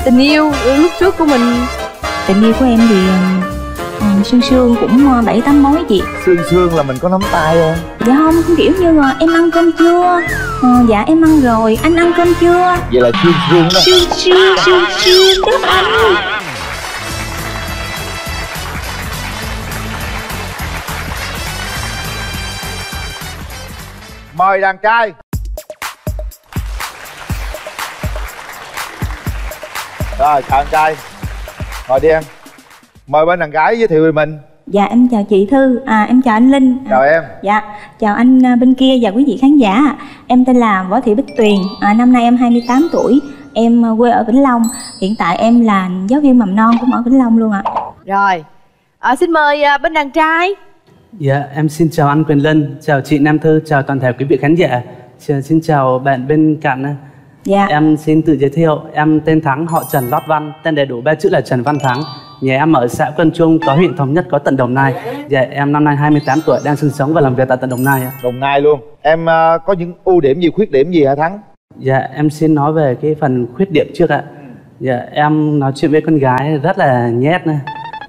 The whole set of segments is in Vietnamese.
tình yêu lúc trước của mình. Tình yêu của em thì sương sương cũng 7-8 mối chị. Sương sương là mình có nắm tay không? Dạ không, kiểu như là em ăn cơm chưa? Dạ em ăn rồi, anh ăn cơm chưa? Vậy là sương sương đó. Sương tức anh. Mời đàn trai. Rồi, chào anh trai. Ngồi đi em. Mời bên đàn gái giới thiệu về mình. Dạ em chào chị Thư, em chào anh Linh. Chào em. Dạ, chào anh bên kia và quý vị khán giả. Em tên là Võ Thị Bích Tuyền, năm nay em 28 tuổi. Em quê ở Vĩnh Long. Hiện tại em là giáo viên mầm non cũng ở Vĩnh Long luôn ạ. Rồi, xin mời bên đàn trai. Dạ, em xin chào anh Quyền Linh, chào chị Nam Thư, chào toàn thể quý vị khán giả. Xin chào bạn bên cạnh. Dạ. Em xin tự giới thiệu, em tên Thắng, họ Trần Lót Văn, tên đầy đủ 3 chữ là Trần Văn Thắng. Nhà em ở xã Quân Trung, có huyện Thống Nhất, có tận Đồng Nai. Dạ, em năm nay 28 tuổi, đang sinh sống và làm việc tại tận Đồng Nai. Đồng Nai luôn. Em có những ưu điểm gì, khuyết điểm gì hả Thắng? Dạ, em xin nói về cái phần khuyết điểm trước ạ. Dạ, em nói chuyện với con gái rất là nhét này.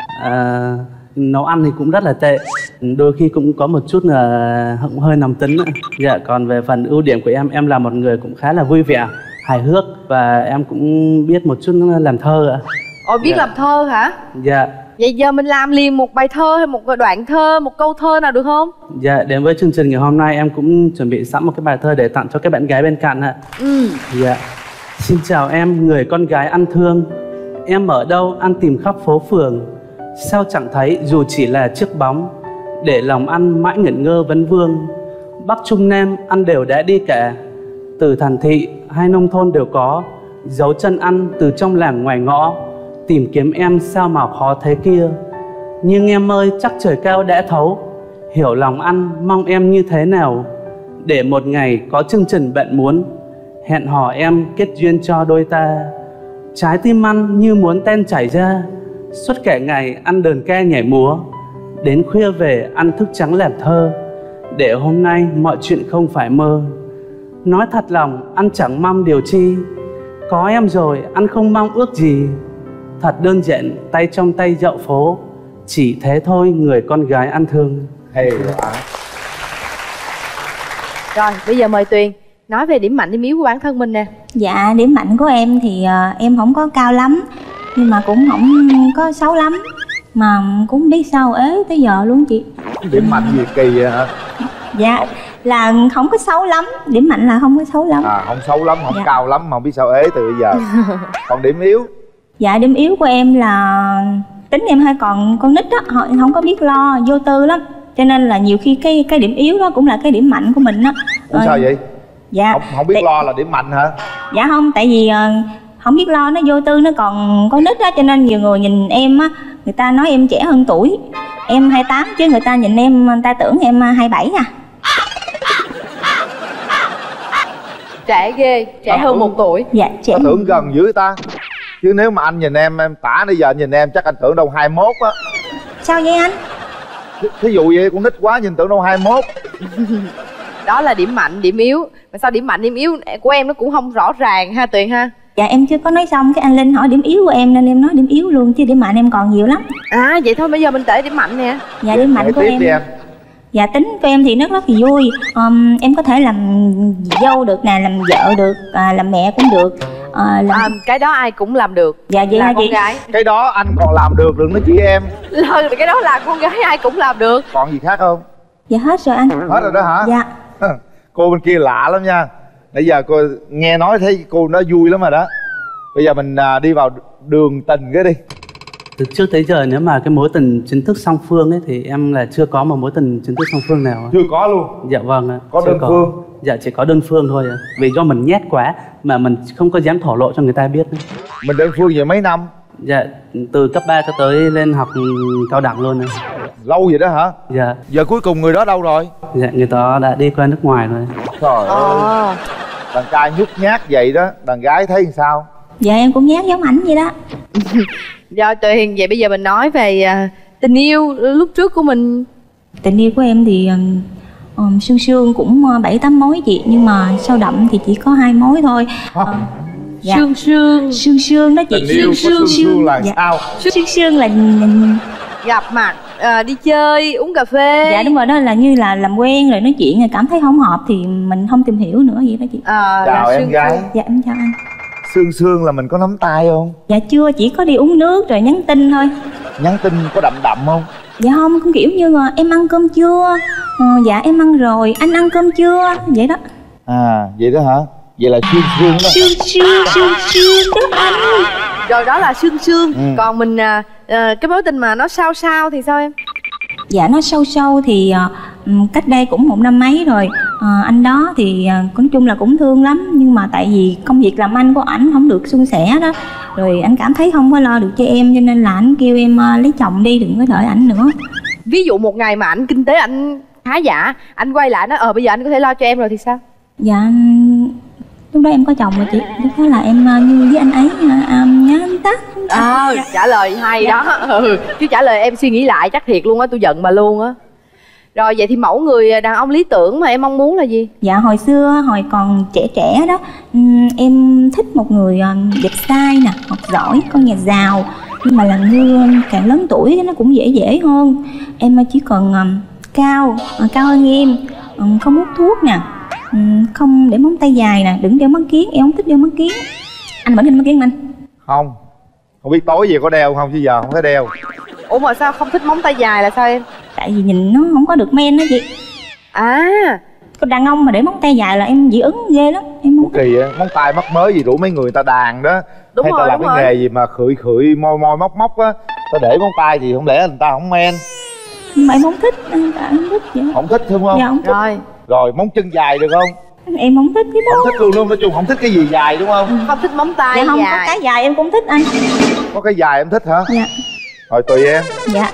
Nấu ăn thì cũng rất là tệ, đôi khi cũng có một chút là hơi nóng tính nữa. Dạ, còn về phần ưu điểm của em là một người cũng khá là vui vẻ, hài hước và em cũng biết một chút làm thơ ạ. Ồ, biết làm thơ hả? Dạ. Vậy giờ mình làm liền một bài thơ hay một đoạn thơ, một câu thơ nào được không? Dạ, đến với chương trình ngày hôm nay em cũng chuẩn bị sẵn một cái bài thơ để tặng cho các bạn gái bên cạnh ạ. Dạ. Xin chào em, người con gái ăn thương. Em ở đâu ăn tìm khắp phố phường, sao chẳng thấy dù chỉ là chiếc bóng, để lòng ăn mãi ngẩn ngơ vấn vương. Bắc Trung Nam ăn đều đã đi cả, từ thành thị hay nông thôn đều có, dấu chân ăn từ trong làng ngoài ngõ, tìm kiếm em sao mà khó thế kia. Nhưng em ơi, chắc trời cao đã thấu, hiểu lòng ăn mong em như thế nào, để một ngày có chương trình bạn muốn, hẹn hò em kết duyên cho đôi ta. Trái tim ăn như muốn ten chảy ra, suốt cả ngày ăn đờn ca nhảy múa, đến khuya về ăn thức trắng làm thơ, để hôm nay mọi chuyện không phải mơ. Nói thật lòng ăn chẳng mong điều chi, có em rồi ăn không mong ước gì. Thật đơn giản tay trong tay dạo phố, chỉ thế thôi người con gái ăn thương. Hay quá. Rồi bây giờ mời Tuyền nói về điểm mạnh điểm yếu của bản thân mình nè. Dạ, điểm mạnh của em thì em không có cao lắm, nhưng mà cũng không có xấu lắm, mà cũng biết sao ế tới giờ luôn chị. Điểm mạnh gì kỳ vậy hả? Dạ, là không có xấu lắm, điểm mạnh là không có xấu lắm. Không xấu lắm, không cao lắm mà không biết sao ế từ bây giờ. Còn điểm yếu? Dạ, điểm yếu của em là tính em hơi còn con nít á, họ không có biết lo, vô tư lắm, cho nên là nhiều khi cái điểm yếu đó cũng là cái điểm mạnh của mình á. Ủa sao vậy? Dạ, không biết lo là điểm mạnh hả? Dạ không, tại vì không biết lo, nó vô tư, nó còn con nít á, cho nên nhiều người nhìn em á, người ta nói em trẻ hơn tuổi. Em 28 chứ người ta nhìn em, người ta tưởng em 27 à. Trẻ ghê, trẻ hơn 1 tuổi. Dạ, trẻ. Tôi tưởng gần dữ ta. Chứ nếu mà anh nhìn em tả nãy giờ nhìn em chắc anh tưởng đâu 21 á. Sao vậy anh? Thí dụ vậy con nít quá nhìn tưởng đâu 21. Đó là điểm mạnh, điểm yếu. Mà sao điểm mạnh, điểm yếu của em nó cũng không rõ ràng ha Tuyền ha? Dạ em chưa có nói xong, cái anh Linh hỏi điểm yếu của em nên em nói điểm yếu luôn, chứ điểm mạnh em còn nhiều lắm. Vậy thôi bây giờ mình kể điểm mạnh nè. Dạ, điểm mạnh của em. Dạ, tính của em thì rất là vui. Em có thể làm dâu được nè, làm vợ được, làm mẹ cũng được. Cái đó ai cũng làm được. Dạ, vậy là con gái. Cái đó anh còn làm được, đừng nói chị em. Cái đó là con gái ai cũng làm được. Còn gì khác không? Dạ hết rồi anh. Hết rồi đó hả? Dạ. Cô bên kia lạ lắm nha. Nãy giờ cô nghe nói thấy cô nó vui lắm rồi đó. Bây giờ mình đi vào đường tình cái đi. Từ trước tới giờ nếu mà cái mối tình chính thức song phương ấy thì em là chưa có một mối tình chính thức song phương nào. Chưa có luôn? Dạ vâng ạ. Có đơn phương? Dạ chỉ có đơn phương thôi ạ. Vì do mình nhét quá mà mình không có dám thổ lộ cho người ta biết nữa. Mình đơn phương vậy mấy năm? Dạ từ cấp 3 cho tới lên học cao đẳng luôn ạ. Lâu vậy đó hả? Dạ. Giờ cuối cùng người đó đâu rồi? Dạ người đó đã đi qua nước ngoài rồi. Trời ơi. Đàn trai nhút nhát vậy đó, đàn gái thấy làm sao? Dạ em cũng nhát giống ảnh vậy đó. Rồi Tuyền, vậy bây giờ mình nói về tình yêu lúc trước của mình. Tình yêu của em thì sương sương cũng 7-8 mối chị, nhưng mà sâu đậm thì chỉ có 2 mối thôi. Dạ. Sương sương. Sương sương đó chị. Tình yêu có sương sương là Dạ. sao? Sương sương là Gặp mặt, đi chơi, uống cà phê. dạ đúng rồi, đó là như là làm quen rồi nói chuyện rồi cảm thấy không hợp thì mình không tìm hiểu nữa vậy đó chị. Chào là em sương gái. sương. Dạ em chào anh. Sương sương là mình có nắm tay không? Dạ chưa, chỉ có đi uống nước rồi nhắn tin thôi. Nhắn tin có đậm đậm không? Dạ không, cũng kiểu như là em ăn cơm chưa, dạ em ăn rồi, anh ăn cơm chưa, vậy đó. À vậy đó hả? Vậy là sương sương đó. Sương đó anh. Rồi đó là sương sương. Ừ. Còn mình cái mối tình mà nó sao sao thì sao em? Dạ nó sâu sâu thì cách đây cũng 1 năm mấy rồi. Anh đó thì nói chung là cũng thương lắm, nhưng mà tại vì công việc làm ăn của ảnh không được suôn sẻ đó, rồi anh cảm thấy không có lo được cho em, cho nên là anh kêu em lấy chồng đi, đừng có đợi ảnh nữa. Ví dụ một ngày mà anh kinh tế anh khá giả, anh quay lại nói bây giờ anh có thể lo cho em rồi thì sao? Dạ lúc đó em có chồng rồi chị, lúc đó là em như với anh ấy nhớ anh tắt. Trả lời hay đó. Chứ trả lời em suy nghĩ lại chắc thiệt luôn á, tôi giận bà luôn á. Rồi vậy thì mẫu người đàn ông lý tưởng mà em mong muốn là gì? Dạ hồi xưa hồi còn trẻ trẻ đó, em thích một người đẹp trai nè, học giỏi, con nhà giàu, nhưng mà làm như càng lớn tuổi nó cũng dễ hơn. Em chỉ cần cao hơn em, không hút thuốc nè, không để móng tay dài nè, đừng đeo mắt kiếng, em không thích đeo mắt kiếng. Anh vẫn đeo mắt kiếng anh? Không biết tối về có đeo không chứ giờ không thấy đeo. Ủa mà sao không thích móng tay dài là sao em? Tại vì nhìn nó không có được men đó chị. Con đàn ông mà để móng tay dài là em dị ứng ghê lắm, em không. Kỳ á, móng tay mắc mới gì rủ mấy người ta đàn đó. Đúng hay rồi, ta làm đúng cái rồi. nghề gì mà khưởi môi móc á, ta để móng tay thì không lẽ người ta không men. Nhưng mà em không thích, anh không thích vậy. Không thích đúng không? Dạ không thích. Rồi móng chân dài được không? Em không thích cái đó. Không thích luôn đúng, nói chung không thích cái gì dài đúng không? Không thích móng tay Dạ không, dài. có cái dài em cũng thích anh. Có cái dài em thích hả? Dạ. Rồi tùy em. Dạ.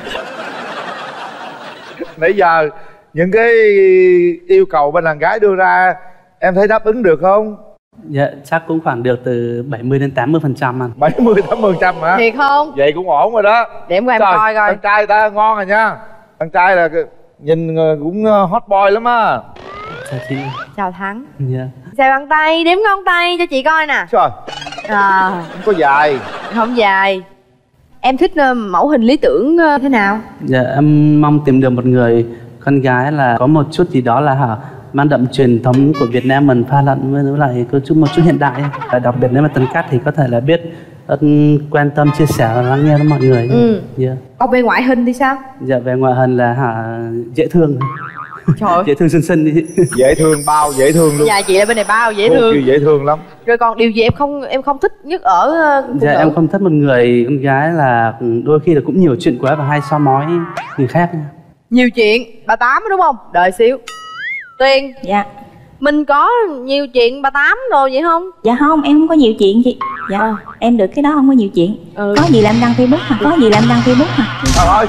Nãy giờ những cái yêu cầu bên đàn gái đưa ra em thấy đáp ứng được không? Dạ chắc cũng khoảng được từ 70 đến 80% anh. 70-80% hả? Thiệt không? Vậy cũng ổn rồi đó. Để em qua em coi coi. Thằng trai ta ngon rồi nha. Thằng trai là nhìn cũng hot boy lắm á. Chào chị. Chào Thắng. Dạ. Xài bàn tay, đếm ngón tay cho chị coi nè. Trời, không có dài. Không dài. Em thích mẫu hình lý tưởng thế nào? Dạ em mong tìm được một người con gái là có một chút gì đó là mang đậm truyền thống của Việt Nam mình pha lẫn với lại có một chút hiện đại. Và đặc biệt nếu mà Tấn Cát thì có thể là biết quan tâm, chia sẻ và lắng nghe với mọi người. Dạ. Còn về ngoại hình thì sao? Dạ về ngoại hình là dễ thương. Trời ơi. Dễ thương xinh đi. Dễ thương, bao dễ thương luôn. Dạ chị là bên này bao dễ Cô thương. kia dễ thương lắm. Rồi còn điều gì em không thích nhất ở phụ Dạ nữ? em không thích một người con gái là đôi khi là cũng nhiều chuyện quá và hay soi mói người khác. Nhiều chuyện, bà Tám đúng không? Đợi xíu. Tuyền. Dạ. Mình có nhiều chuyện bà Tám rồi vậy không? Dạ không, em không có nhiều chuyện chị. Dạ em được cái đó, không có nhiều chuyện. Có gì làm đăng Facebook mà, có gì làm đăng Facebook mà. Trời ơi.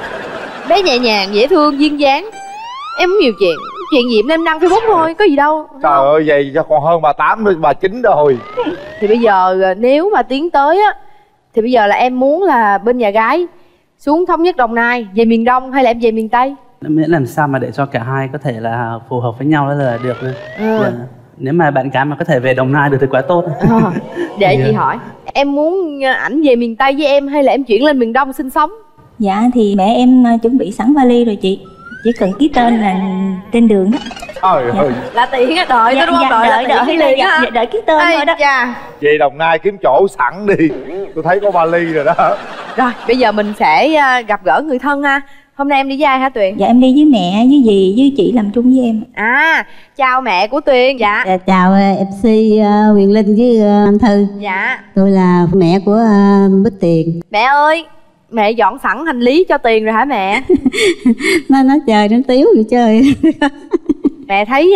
Bé nhẹ nhàng, dễ thương, duyên dáng. Em không nhiều chuyện. Chuyện gì em nên đăng Facebook thôi, có gì đâu. Trời ơi, vậy cho còn hơn bà 8 nữa, bà 9 rồi. Thì bây giờ nếu mà tiến tới á, thì bây giờ là em muốn là bên nhà gái xuống Thống Nhất Đồng Nai, về miền Đông hay là em về miền Tây? Miễn làm sao mà để cho cả hai có thể là phù hợp với nhau đó là được. Dạ. Nếu mà bạn gái mà có thể về Đồng Nai được thì quá tốt. Để chị hỏi, em muốn ảnh về miền Tây với em hay là em chuyển lên miền Đông sinh sống? Dạ thì mẹ em chuẩn bị sẵn vali rồi chị, chỉ cần ký tên là trên đường đó. Trời ơi. Là tiện á, đợi thôi đúng không? Đợi liền á. Đợi ký tên thôi đó. Về Đồng Nai kiếm chỗ sẵn đi. Tôi thấy có vali rồi đó. Rồi bây giờ mình sẽ gặp gỡ người thân ha. Hôm nay em đi với ai hả Tuyền? Dạ em đi với mẹ, với dì, với chị làm chung với em. Chào mẹ của Tuyền. Dạ. Chào MC Huyền Linh với anh Thư. Dạ. Tôi là mẹ của Bích Tiền. Mẹ ơi, mẹ dọn sẵn hành lý cho Tiền rồi hả mẹ? Nó nói trời nó tiếu vậy chơi. Mẹ thấy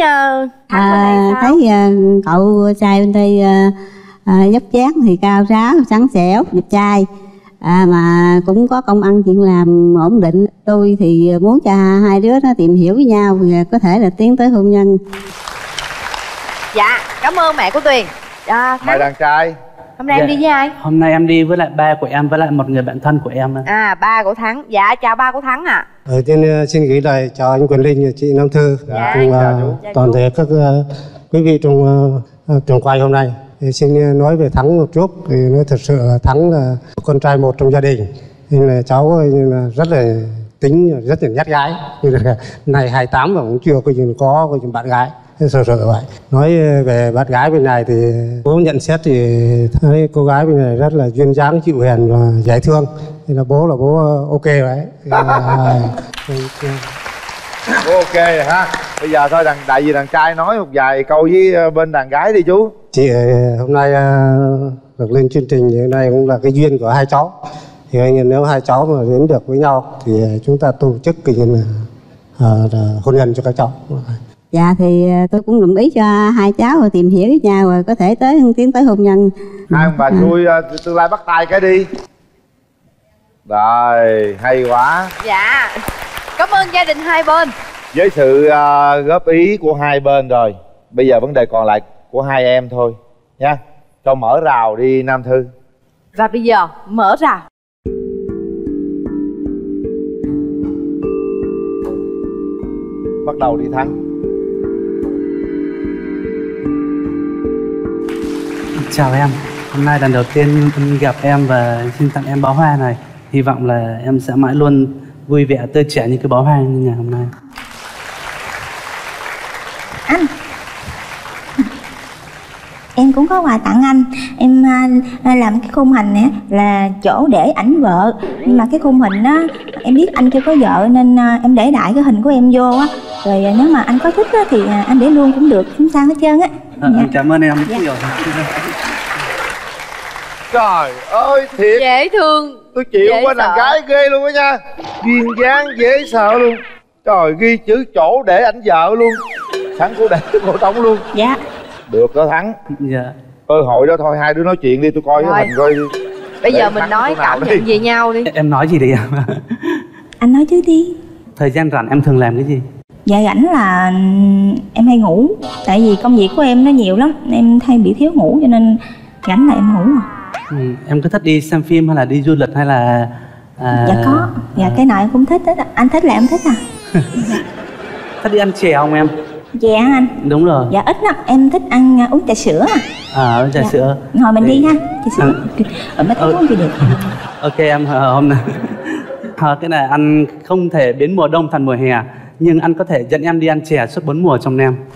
thấy cậu trai bên đây dốc dáng thì cao ráo, sắn sẻo, đẹp trai. Mà cũng có công ăn chuyện làm ổn định. Tôi thì muốn cho hai đứa nó tìm hiểu với nhau và có thể là tiến tới hôn nhân. Dạ, cảm ơn mẹ của Tuyền. Mày đàn trai. Hôm nay em đi với ai? Hôm nay em đi với lại ba của em với lại một người bạn thân của em. Ba của Thắng. Dạ, chào ba của Thắng ạ. Đầu tiên xin gửi lời chào anh Quỳnh Linh và chị Nam Thư cùng toàn thể các quý vị trong trường quay hôm nay. Thì xin nói về Thắng một chút. Thì nói thật sự là Thắng là con trai một trong gia đình, nên là cháu là rất là tính rất là nhát gái. Như là này 28 mà cũng chưa có bạn gái, sợ vậy. Nói về bạn gái bên này thì bố nhận xét thì thấy cô gái bên này rất là duyên dáng, chịu hiền và dễ thương, nên là bố ok đấy. Bố ok rồi ha. Bây giờ thôi đại vì đàn trai nói một vài câu với bên đàn gái đi chú. Chị hôm nay được lên chương trình thì hôm nay cũng là cái duyên của hai cháu. Thì anh nếu hai cháu mà đến được với nhau thì chúng ta tổ chức cái hôn nhân cho các cháu. Dạ thì tôi cũng đồng ý cho hai cháu rồi tìm hiểu với nhau rồi có thể tiến tới hôn nhân. Hai ông bà xui tương lai bắt tay cái đi. Rồi, hay quá. Dạ, cảm ơn gia đình hai bên. Với sự góp ý của hai bên rồi, bây giờ vấn đề còn lại của hai em thôi nha. Cho mở rào đi Nam Thư. Và bây giờ mở rào. Bắt đầu đi Thắng. Chào em, hôm nay lần đầu tiên em gặp em và xin tặng em bó hoa này. Hy vọng là em sẽ mãi luôn vui vẻ, tươi trẻ như cái bó hoa như ngày hôm nay. Anh, em cũng có quà tặng anh. Em làm cái khung hình này là chỗ để ảnh vợ, nhưng mà cái khung hình á em biết anh chưa có vợ nên em để đại cái hình của em vô á. Rồi nếu mà anh có thích á thì anh để luôn cũng được, không sao hết trơn á. Cảm ơn em rất nhiều. Trời ơi thiệt Dễ thương. Tôi chịu qua đàn gái ghê luôn á nha. Duyên dáng dễ sợ luôn. Trời, ghi chữ chỗ để ảnh vợ luôn. Thắng cô để cô Tống luôn. Dạ. Được đó Thắng. Dạ. Cơ hội đó thôi, hai đứa nói chuyện đi, tôi coi cái hình coi đi. Bây giờ mình nói cảm nhận về nhau đi. Em nói gì đi em? Anh nói trước đi. Thời gian rảnh em thường làm cái gì? Dạ rảnh là em hay ngủ. Tại vì công việc của em nó nhiều lắm, em hay bị thiếu ngủ cho nên rảnh là em ngủ à. Em có thích đi xem phim hay là đi du lịch hay là Dạ có. Dạ cái nào em cũng thích hết. Anh thích là em thích à. thích đi ăn chè không em? Dạ anh. Đúng rồi. Dạ ít lắm, em thích ăn uống trà sữa à. Uống trà sữa. Ngồi mình đi ha. Trà sữa. Ở mấy cái uống gì được. Ok em, hôm nay cái này anh không thể biến mùa đông thành mùa hè, nhưng anh có thể dẫn em đi ăn chè suốt 4 mùa trong năm.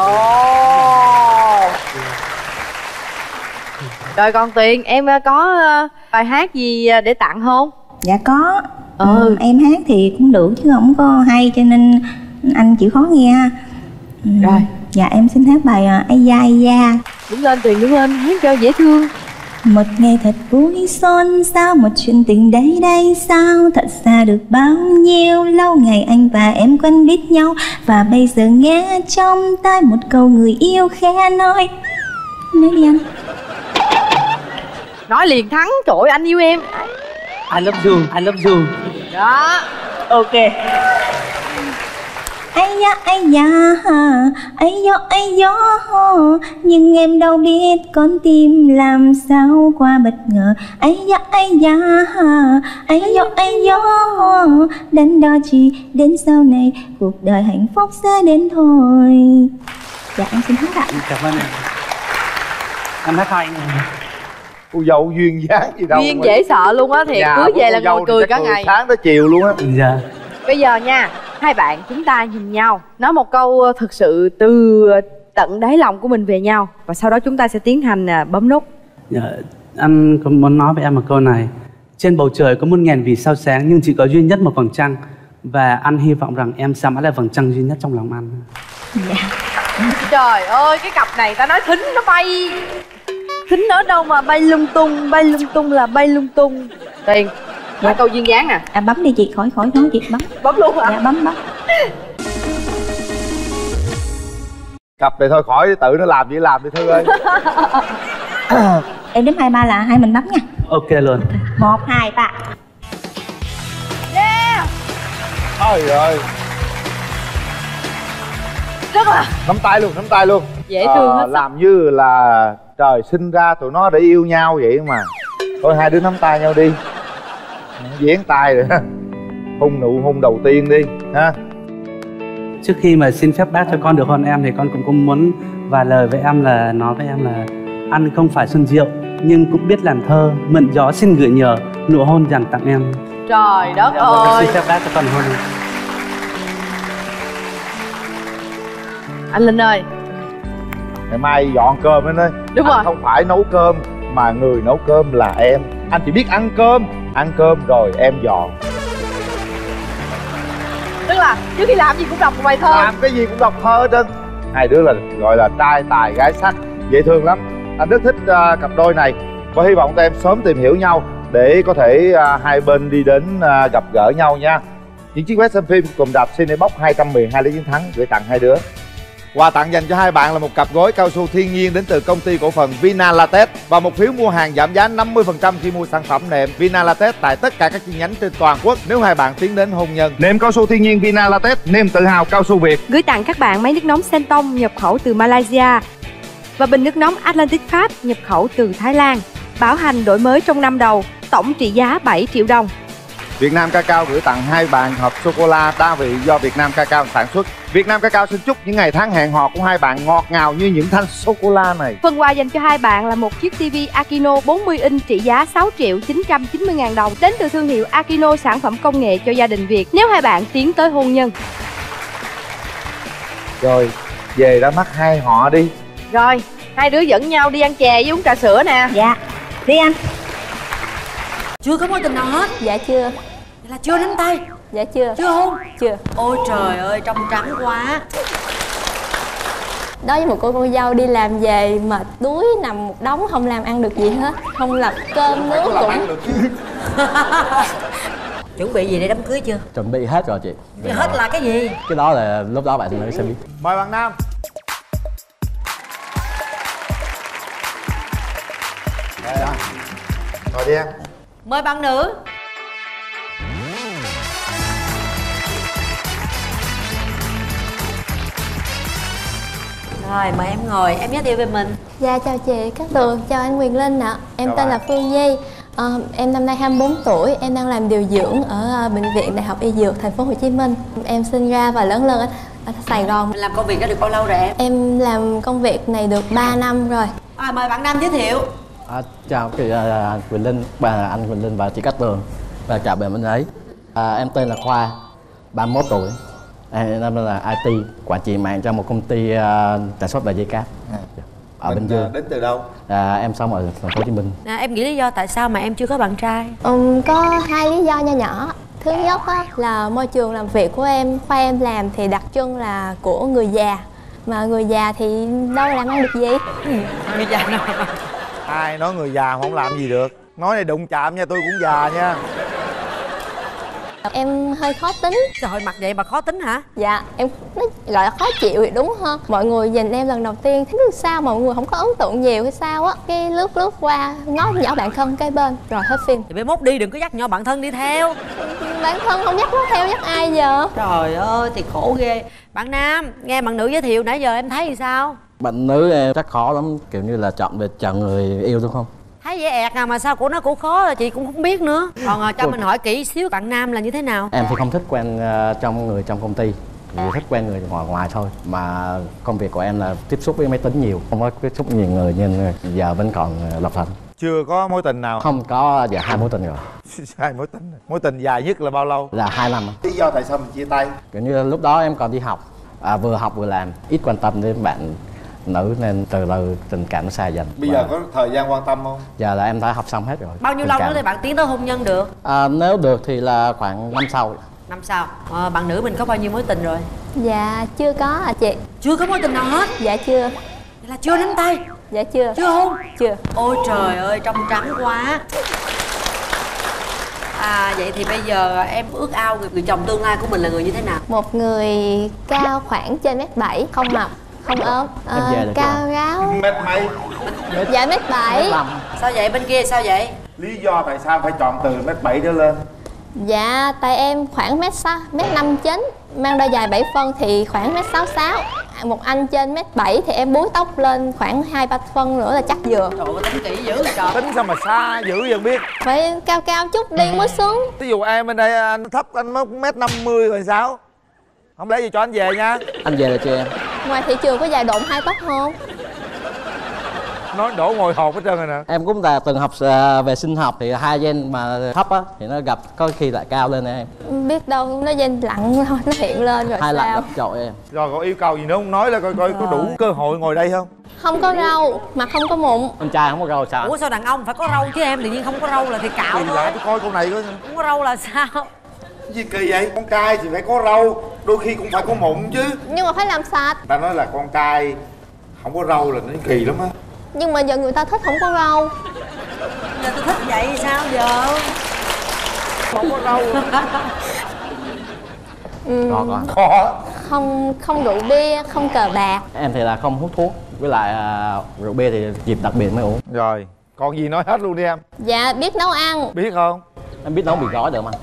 Rồi còn Tuyền, em có bài hát gì để tặng không? Dạ có. Em hát thì cũng được chứ không có hay cho nên anh chịu khó nghe. Rồi. Dạ em xin hát bài Ai da ai da. Đứng lên Tuyền, đứng lên, hát cho dễ thương. Một ngày thật vui xôn xao, một chuyện tình đây đây sao, thật xa được bao nhiêu lâu ngày anh và em quen biết nhau, và bây giờ nghe trong tai một câu người yêu khẽ nói. Nói đi anh. Nói liền Thắng, trời ơi, anh yêu em. I love you, I love you. Đó. Ok. Ai da ai da ai da, nhưng em đâu biết con tim làm sao qua bất ngờ. Ai da ai da, đến đó chỉ đến sau này cuộc đời hạnh phúc sẽ đến thôi. Dạ em xin hát ạ. Cảm ơn em hát hay. Cô dâu duyên dáng gì đâu. Duyên dễ sợ luôn á, thiệt. Cưới về là ngồi cười cả ngày. Sáng tới chiều luôn á. Dạ. Bây giờ nha, hai bạn chúng ta nhìn nhau, nói một câu thực sự từ tận đáy lòng của mình về nhau, và sau đó chúng ta sẽ tiến hành bấm nút. Dạ, anh có muốn nói với em một câu này. Trên bầu trời có 1.000 vì sao sáng, nhưng chỉ có duy nhất một vầng trăng. Và anh hy vọng rằng em sẽ mãi là vầng trăng duy nhất trong lòng anh. Dạ. Trời ơi, cái cặp này ta nói thính nó bay. Thính ở đâu mà bay lung tung là bay lung tung. Tiền, dạ. Câu duyên dáng nè. Bấm đi chị, khỏi nói chị, bấm. Bấm luôn hả? Dạ bấm. Cặp này thôi khỏi tự nó làm gì làm đi Thư ơi. Em đếm 2, 3 là hai mình bấm nha. Ok luôn. 1, 2, 3. Yeah. Trời ơi. Rất là Nắm tay luôn. dễ thương hết. Làm như là trời sinh ra tụi nó để yêu nhau vậy mà. Thôi hai đứa nắm tay nhau đi. Dán tay rồi ha. Hôn nụ hôn đầu tiên đi ha. Trước khi mà xin phép bác cho con được hôn em thì con cũng muốn vài lời với em, là nói với em là Anh không phải Xuân Diệu, nhưng cũng biết làm thơ. Mượn gió xin gửi nhờ, nụ hôn dành tặng em. Trời đất ơi. Xin phép bác cho con hôn em. Anh Linh ơi, ngày mai dọn cơm anh ơi. Đúng Anh rồi. không phải nấu cơm mà người nấu cơm là em. Anh chỉ biết ăn cơm rồi em dọn. Tức là trước khi làm gì cũng đọc một bài thơ. Làm cái gì cũng đọc thơ hết trơn. Hai đứa là gọi là trai tài gái sắc, dễ thương lắm. Anh rất thích cặp đôi này và hy vọng tụi em sớm tìm hiểu nhau để có thể hai bên đi đến gặp gỡ nhau nha. Những chiếc vé xem phim cùng đạp Cinebox 212 lý chiến thắng gửi tặng hai đứa. Quà tặng dành cho hai bạn là một cặp gối cao su thiên nhiên đến từ công ty cổ phần Vinalatex và một phiếu mua hàng giảm giá 50% khi mua sản phẩm nệm Vinalatex tại tất cả các chi nhánh trên toàn quốc nếu hai bạn tiến đến hôn nhân. Nệm cao su thiên nhiên Vinalatex, niềm tự hào cao su Việt. Gửi tặng các bạn máy nước nóng Senton nhập khẩu từ Malaysia và bình nước nóng Atlantic Pháp nhập khẩu từ Thái Lan. Bảo hành đổi mới trong năm đầu, tổng trị giá 7 triệu đồng. Việt Nam Cacao gửi tặng hai bạn hộp sô-cô-la đa vị do Việt Nam Cacao sản xuất. Việt Nam Cacao xin chúc những ngày tháng hẹn hò của hai bạn ngọt ngào như những thanh sô-cô-la này. Phần quà dành cho hai bạn là một chiếc TV Aquino 40 inch trị giá 6.990.000 đồng đến từ thương hiệu Aquino, sản phẩm công nghệ cho gia đình Việt nếu hai bạn tiến tới hôn nhân. Rồi, về ra mắt hai họ đi. Rồi, hai đứa dẫn nhau đi ăn chè với uống trà sữa nè. Dạ, đi anh. Chưa có mối tình nào hết. Dạ chưa. Vậy là chưa đến tay. Dạ chưa. Chưa hôn. Chưa. Ôi trời ơi, trong trắng quá. Đối với một cô con dâu đi làm về mệt đuối nằm một đống không làm ăn được gì hết, không làm cơm nướng cũng Chuẩn bị gì để đám cưới chưa? Chuẩn bị hết rồi chị. Hết là cái gì? Cái đó là lúc đó bạn mới sẽ biết. Mời bạn nam. Ngồi đi em. Mời bạn nữ. Rồi, mời em ngồi, em giới thiệu về mình. Dạ chào chị Cát Tường, chào anh Quyền Linh ạ. Em Chào tên bạn. là Phương Nhi. Em năm nay 24 tuổi, em đang làm điều dưỡng ở bệnh viện Đại học Y Dược thành phố Hồ Chí Minh. Em sinh ra và lớn lên ở Sài Gòn. Mình làm công việc đó được bao lâu rồi em? Em làm công việc này được 3 năm rồi. Mời bạn nam giới thiệu. Chào chị Quỳnh Linh, anh Quỳnh Linh và chị Cát Tường và chào bạn bên ấy. Em tên là Khoa, 31 tuổi. Em là IT, quản trị mạng cho một công ty sản xuất và dây cáp ở Bình Dương. Đến từ đâu? Em sống ở thành phố Hồ Chí Minh. Em nghĩ lý do tại sao mà em chưa có bạn trai? Có hai lý do nho nhỏ. Thứ nhất là môi trường làm việc của em, khoa em làm thì đặc trưng là của người già. Mà người già thì đâu làm ăn được gì. Người già nào? Ai nói người già mà không làm gì được. Nói này đụng chạm nha, tôi cũng già nha. Em hơi khó tính. Trời, mặt vậy mà khó tính hả? Dạ, em nói gọi là khó chịu thì đúng hơn. Mọi người nhìn em lần đầu tiên thấy sao mà mọi người không có ấn tượng nhiều hay sao á. Cái lướt qua, ngó nhỏ bạn thân cái bên, rồi hết phim. Thì bé mốt đi đừng có dắt nhỏ bạn thân đi theo. Bạn thân không dắt nó theo, dắt ai giờ? Trời ơi, thì khổ ghê. Bạn nam, nghe bạn nữ giới thiệu nãy giờ em thấy thì sao? Bạn nữ em chắc khó lắm, kiểu như là chọn người yêu đúng không? Thấy dễ ẹt à, mà sao của nó cũng khó là chị cũng không biết nữa. Còn cho mình hỏi kỹ xíu, bạn nam là như thế nào? Em thì không thích quen trong công ty, chỉ thích quen người ngoài thôi. Mà công việc của em là tiếp xúc với máy tính nhiều, không có tiếp xúc nhiều người nên giờ vẫn còn lập thân. Chưa có mối tình nào? Không có, giờ 2 mối tình rồi. 2 mối tình. Mối tình dài nhất là bao lâu? Là 2 năm. Lý do tại sao mình chia tay? Kiểu như lúc đó em còn đi học, vừa học vừa làm, ít quan tâm đến bạn nữ nên từ từ tình cảm nó xa dần. Bây giờ có thời gian quan tâm không? Giờ là em đã học xong hết rồi. Bao nhiêu lâu nữa thì bạn tiến tới hôn nhân được? Nếu được thì là khoảng năm sau. Năm sau. Bạn nữ mình có bao nhiêu mối tình rồi? Dạ chưa có chị. Chưa có mối tình nào hết? Dạ chưa. Vậy là chưa đến tay? Dạ chưa. Chưa hôn? Chưa. Ôi trời ơi, trong trắng quá. Vậy thì bây giờ em ước ao người chồng tương lai của mình là người như thế nào? Một người cao khoảng trên 1m7, không mập, không ốm, cao ráo. Mét mấy? Dạ 1m7. Sao vậy? Bên kia sao vậy? Lý do tại sao phải chọn từ 1m7 trở lên? Dạ tại em khoảng 1m59, mang đôi giày 7 phân thì khoảng 1m66. Một anh trên 1m7 thì em búi tóc lên khoảng 2-3 phân nữa là chắc vừa. Trời ơi, tính kỹ dữ trời. Tính sao mà xa dữ vậy biết? Phải cao cao chút đi mới xứng. Ví dụ em bên đây anh thấp, anh mới 1m50 rồi sao? Không lẽ gì cho anh về nha. Anh về là cho em. Ngoài thị trường có giày độn 2 tóc không? Nói đổ ngồi hộp hết trơn rồi nè. Em cũng là từng học về sinh học thì hai gen mà thấp á thì nó gặp có khi lại cao lên em. Biết đâu nó gen lặng thôi, nó hiện lên rồi Hai sao? lặng gấp trội em. Rồi có yêu cầu gì nữa không, nói là coi có đủ cơ hội ngồi đây không? Không có râu, mặt không có mụn. Con trai không có râu sao? Ủa sao đàn ông phải có râu chứ em, tự nhiên không có râu là thì cạo Kỳ thôi. lạ, tôi coi câu này coi. Không có râu là sao? Cái gì kỳ vậy? Con trai thì phải có râu, đôi khi cũng phải có mụn chứ. Nhưng mà phải làm sạch. Ta nói là con trai không có râu là nó kỳ lắm á. Nhưng mà giờ người ta thích không có râu. Giờ tôi thích vậy sao giờ? Không có râu. Có. Không rượu bia, không cờ bạc. Em thì là không hút thuốc, với lại rượu bia thì dịp đặc biệt mới uống. Rồi, còn gì nói hết luôn đi em. Dạ biết nấu ăn. Biết không? Em biết nấu mì gói được mà.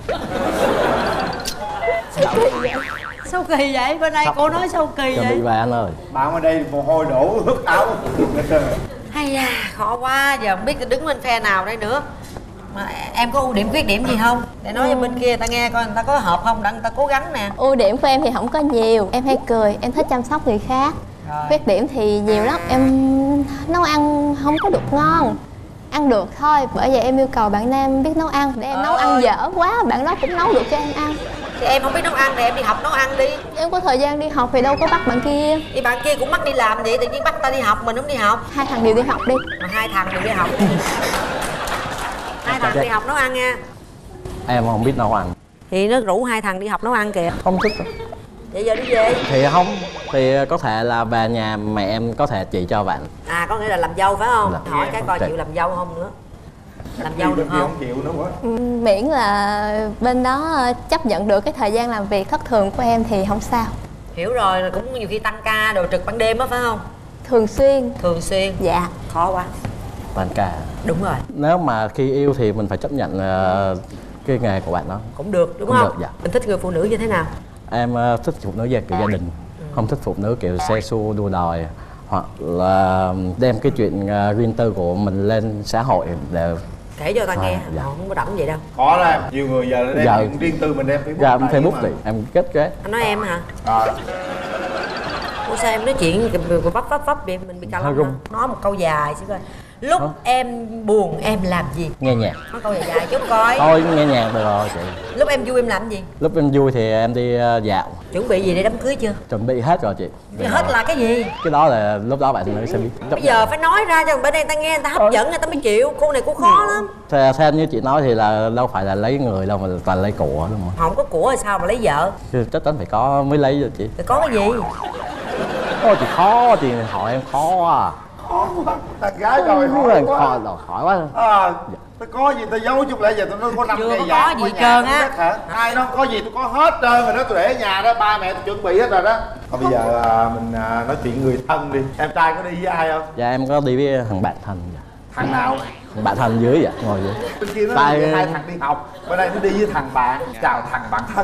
Sao kỳ vậy? Bên đây cô nói sao kỳ Chuẩn vậy? bị về anh ơi. Bạn ở đây mồ hôi đổ ướt áo. Hay da, khó quá, giờ không biết đứng bên phe nào đây nữa. Mà em có ưu điểm khuyết điểm gì không? Để nói cho bên kia ta nghe coi người ta có hợp không, đặng người ta cố gắng nè. Ưu điểm của em thì không có nhiều. Em hay cười, em thích chăm sóc người khác. Khuyết điểm thì nhiều lắm. Em nấu ăn không có được ngon. Ăn được thôi, bởi vậy em yêu cầu bạn nam biết nấu ăn. Để em nấu ăn dở quá, bạn đó cũng nấu được cho em ăn. Thì em không biết nấu ăn thì em đi học nấu ăn đi. Em có thời gian đi học thì đâu có bắt bạn kia. Thì bạn kia cũng bắt đi làm vậy, tự nhiên bắt ta đi học, mình không đi học. Hai thằng đều đi học đi. Mà hai thằng đều đi học. Hai thằng đi học nấu ăn nha. Em không biết nấu ăn. Thì nó rủ hai thằng đi học nấu ăn kìa. Không thích. Vậy giờ đi về. Thì không, thì có thể là về nhà mẹ em có thể chỉ cho bạn. À có nghĩa là làm dâu phải không? Dạ. Hỏi cái coi Dạ. chịu làm dâu không nữa. Làm dâu được không? chịu nữa quá. Miễn là bên đó chấp nhận được cái thời gian làm việc thất thường của em thì không sao. Hiểu rồi, cũng nhiều khi tăng ca đồ trực ban đêm á phải không? Thường xuyên. Thường xuyên. Dạ. Khó quá. Toàn cả. Đúng rồi. Nếu mà khi yêu thì mình phải chấp nhận cái nghề của bạn đó. Cũng được đúng Cũng không? được, dạ. Mình thích người phụ nữ như thế nào? Em thích phụ nữ về kiểu gia đình, không thích phụ nữ kiểu xe xua đua đòi, hoặc là đem cái chuyện riêng tư của mình lên xã hội để Kể cho ta nghe. dạ. Không có rảnh vậy đâu. Khó lắm, nhiều người giờ nó đem Dạ. chuyện riêng tư mình đem Facebook. ra lại Facebook mà. thì em kết cái. Anh nói em hả? Rồi. Ủa sao em nói chuyện vấp vậy, mình bị cà lông hả? Nói một câu dài xíu coi. Lúc em buồn em làm gì? Nghe nhạc. Nói câu dài dài chút coi. Thôi nghe nhạc được rồi chị. Lúc em vui em làm gì? Lúc em vui thì em đi dạo. Chuẩn bị gì để đám cưới chưa? Chuẩn bị hết rồi chị. Thì hết là cái gì? Cái đó là lúc đó bạn mới sẽ biết. Bây giờ phải nói ra cho bên đây người ta nghe, người ta hấp dẫn người ta mới chịu. Cô này cô khó lắm. Theo như chị nói thì là đâu phải là lấy người đâu mà toàn lấy của đúng không? Không có của thì sao mà lấy vợ? Chứ chắc chắn phải có mới lấy rồi chị. Thì có cái gì? Ôi chị khó, chị hỏi em khó à. Thằng gái rồi hỏi quá. Khó, hỏi quá. Tôi có gì tôi giấu chút lẽ giờ tôi nói có 5 Chưa cây có vàng gì ở hết nhà trơn á. không biết hả? Ai nó có gì tôi có hết trơn rồi đó, tôi để ở nhà đó, ba mẹ tôi chuẩn bị hết rồi đó. Thôi bây giờ mình nói chuyện người thân đi. Em trai có đi với ai không? Dạ em có đi với thằng bạn thân. Thằng nào? Thằng bạn thân dưới vậy, ngồi dưới. Bên kia nó Tại- hai thằng đi học, bên đây nó đi với thằng bạn. Chào thằng bạn thân.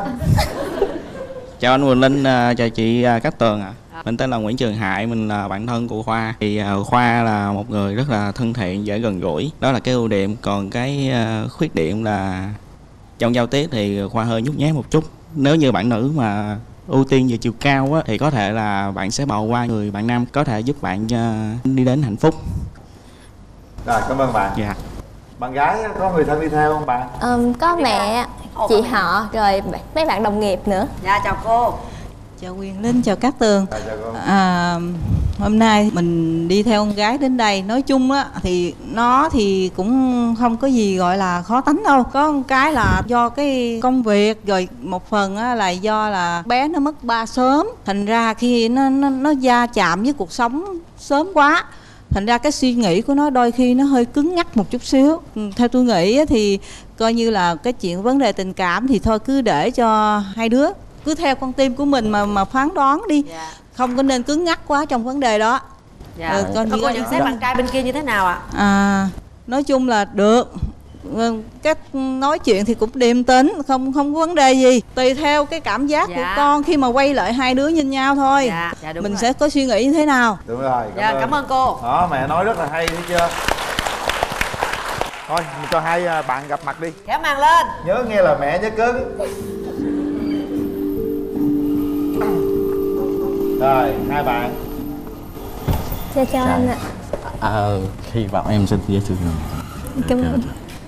Chào anh Quỳnh Linh, chào chị Cát Tường ạ. Mình tên là Nguyễn Trường Hải, mình là bạn thân của Khoa. Thì Khoa là một người rất là thân thiện, dễ gần gũi. Đó là cái ưu điểm. Còn cái khuyết điểm là trong giao tiếp thì Khoa hơi nhút nhát một chút. Nếu như bạn nữ mà ưu tiên về chiều cao á, thì có thể là bạn sẽ bỏ qua người bạn nam có thể giúp bạn đi đến hạnh phúc. Rồi, cảm ơn bạn. Dạ. Bạn gái có người thân đi theo không bạn? Có mẹ, chị họ, rồi mấy bạn đồng nghiệp nữa. Dạ chào cô. Chào Quyền Linh, chào Cát Tường. Chào cô. Hôm nay mình đi theo con gái đến đây. Nói chung á thì nó thì cũng không có gì gọi là khó tánh đâu. Có một cái là do cái công việc, rồi một phần á là do là bé nó mất ba sớm. Thành ra khi nó va chạm với cuộc sống sớm quá, thành ra cái suy nghĩ của nó đôi khi nó hơi cứng nhắc một chút xíu. Theo tôi nghĩ á, thì coi như là cái chuyện vấn đề tình cảm thì thôi cứ để cho hai đứa cứ theo con tim của mình mà phán đoán đi. Dạ. Không có nên cứng nhắc quá trong vấn đề đó. Dạ. Cô nhận xét bạn trai bên kia như thế nào ạ? Nói chung là được. Cách nói chuyện thì cũng điềm tĩnh, không có vấn đề gì. Tùy theo cái cảm giác của con khi mà quay lại hai đứa nhìn nhau thôi. Dạ, đúng mình rồi. sẽ có suy nghĩ như thế nào. Đúng rồi, Cảm ơn cô. Đó, mẹ nói rất là hay, thấy chưa? Thôi, mình cho hai bạn gặp mặt đi. Kéo màn lên. Nhớ nghe lời mẹ nhớ cứng. Rồi, hai bạn. Chào anh ạ. Hy vọng em sẽ dễ thương. Cảm ơn.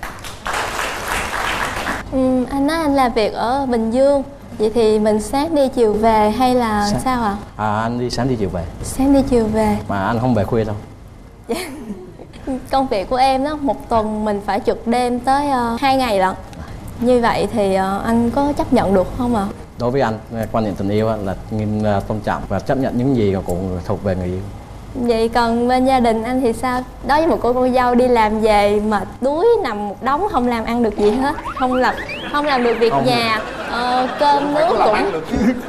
Anh nói anh làm việc ở Bình Dương. Vậy thì mình sáng đi chiều về hay là sao ạ? Anh đi sáng đi chiều về. Sáng đi chiều về. Mà anh không về khuya đâu. Công việc của em đó, một tuần mình phải trực đêm tới 2 ngày lận. Như vậy thì anh có chấp nhận được không ạ? Đối với anh, quan niệm tình yêu là nghiêm tôn trọng và chấp nhận những gì cũng thuộc về người yêu. Vậy còn bên gia đình anh thì sao? Đối với một cô dâu đi làm về mà đuối nằm một đống không làm ăn được gì hết, không làm được việc nhà, cơm nước cũng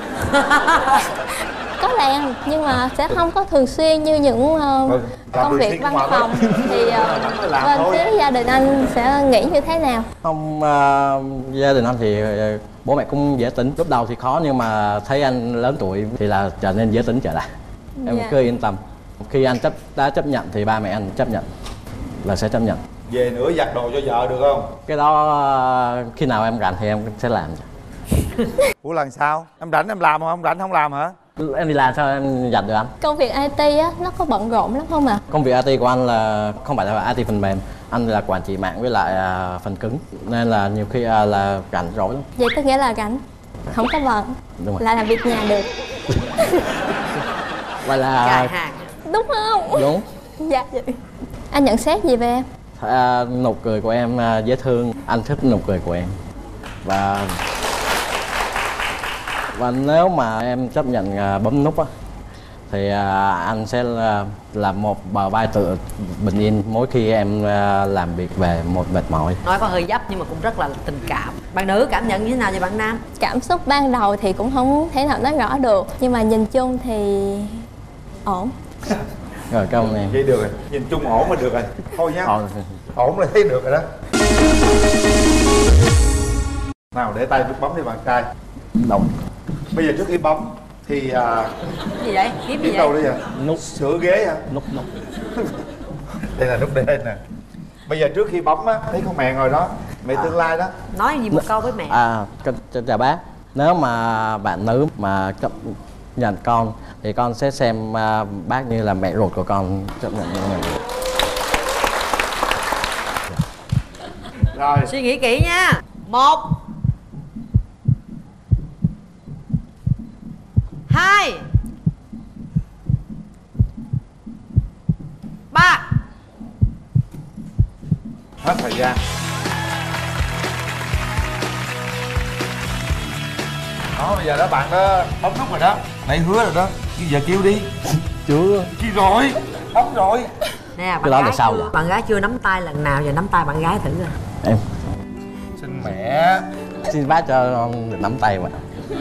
có làm nhưng mà sẽ không có thường xuyên như những công việc văn phòng thì bên phía gia đình anh sẽ nghĩ như thế nào? Không, gia đình anh thì bố mẹ cũng dễ tính. Lúc đầu thì khó nhưng mà thấy anh lớn tuổi thì là trở nên dễ tính trở lại. Em cứ yên tâm. Khi anh đã chấp nhận thì ba mẹ anh chấp nhận là sẽ chấp nhận. Về nữa giặt đồ cho vợ được không? Cái đó khi nào em rảnh thì em sẽ làm. Ủa lần sau em rảnh em làm không? Rảnh không làm hả? Em đi làm sao em giặt được anh? Công việc IT á nó có bận rộn lắm không ạ? Công việc IT của anh là không phải là IT phần mềm, anh là quản trị mạng với lại phần cứng nên là nhiều khi là rảnh rỗi lắm. Vậy tức nghĩa là rảnh, không có bận, là làm việc nhà được. Vậy là đúng không? Đúng. Dạ. Anh nhận xét gì về em? Nụ cười của em dễ thương, anh thích nụ cười của em và nếu mà em chấp nhận bấm nút á thì anh sẽ là một bờ vai tự bình yên mỗi khi em làm việc về một mệt mỏi. Nói có hơi dấp nhưng mà cũng rất là tình cảm. Bạn nữ cảm nhận như thế nào về bạn nam? Cảm xúc ban đầu thì cũng không thể nào nói rõ được nhưng mà nhìn chung thì ổn. Rồi cảm ơn em. Vậy được rồi, nhìn chung ổn mà được rồi. Thôi nhá. Ổn là thấy được rồi đó. Nào để tay bấm đi bạn trai. Đồng. Bây giờ trước khi bấm thì gì vậy? Kiếm gì vậy? đâu đấy vậy? Nút sửa ghế hả? Nút. Đây là nút đây nè. Bây giờ trước khi bấm á, thấy con mẹ ngồi đó, mẹ tương lai đó. Nói gì một câu với mẹ? Chào bác. Nếu mà bạn nữ mà chấp nhận con thì con sẽ xem bác như là mẹ ruột của con, chấp nhận như mình. Rồi. Suy nghĩ kỹ nha. 1 2 3. Hết thời gian. Đó, bây giờ đó bạn đó bấm nút rồi đó. Nãy hứa rồi đó. Bây giờ kêu đi. Chưa. Kêu rồi. Bấm rồi. Nè, cái đó là sao vậy? Bạn gái chưa nắm tay lần nào, giờ nắm tay bạn gái thử rồi. Em xin mẹ. Xin bác cho con được nắm tay mà.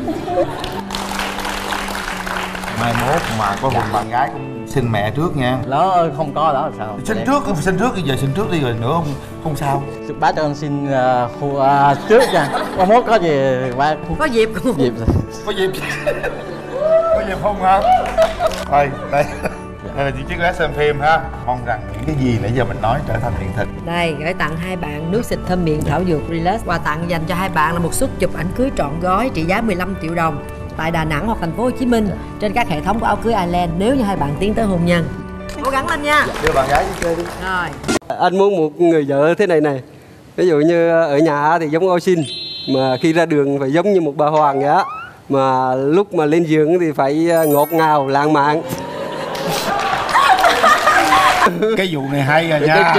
Mai mốt mà có hùng bạn gái cũng xin mẹ trước nha. Đó không có đó là sao? Xin trước bây giờ xin trước đi rồi nữa không sao. Bác cho con xin trước nha. Mai mốt có gì bác có dịp không? Dịp rồi. Có dịp. Có dịp không hả? Thôi đây. Đây là chiếc vé xem phim ha. Mong rằng những cái gì nãy giờ mình nói trở thành hiện thực. Đây, gửi tặng hai bạn nước xịt thơm miệng thảo dược Relax. Quà tặng dành cho hai bạn là một suất chụp ảnh cưới trọn gói trị giá 15 triệu đồng tại Đà Nẵng hoặc thành phố Hồ Chí Minh trên các hệ thống của áo cưới Island nếu như hai bạn tiến tới hôn nhân. Cố gắng lên nha. Đưa bạn gái đi chơi đi. Rồi. Anh muốn một người vợ thế này này. Ví dụ như ở nhà thì giống ô xin, mà khi ra đường phải giống như một bà hoàng vậy á. Mà lúc mà lên giường thì phải ngọt ngào, lãng mạn. Cái vụ này hay rồi nha.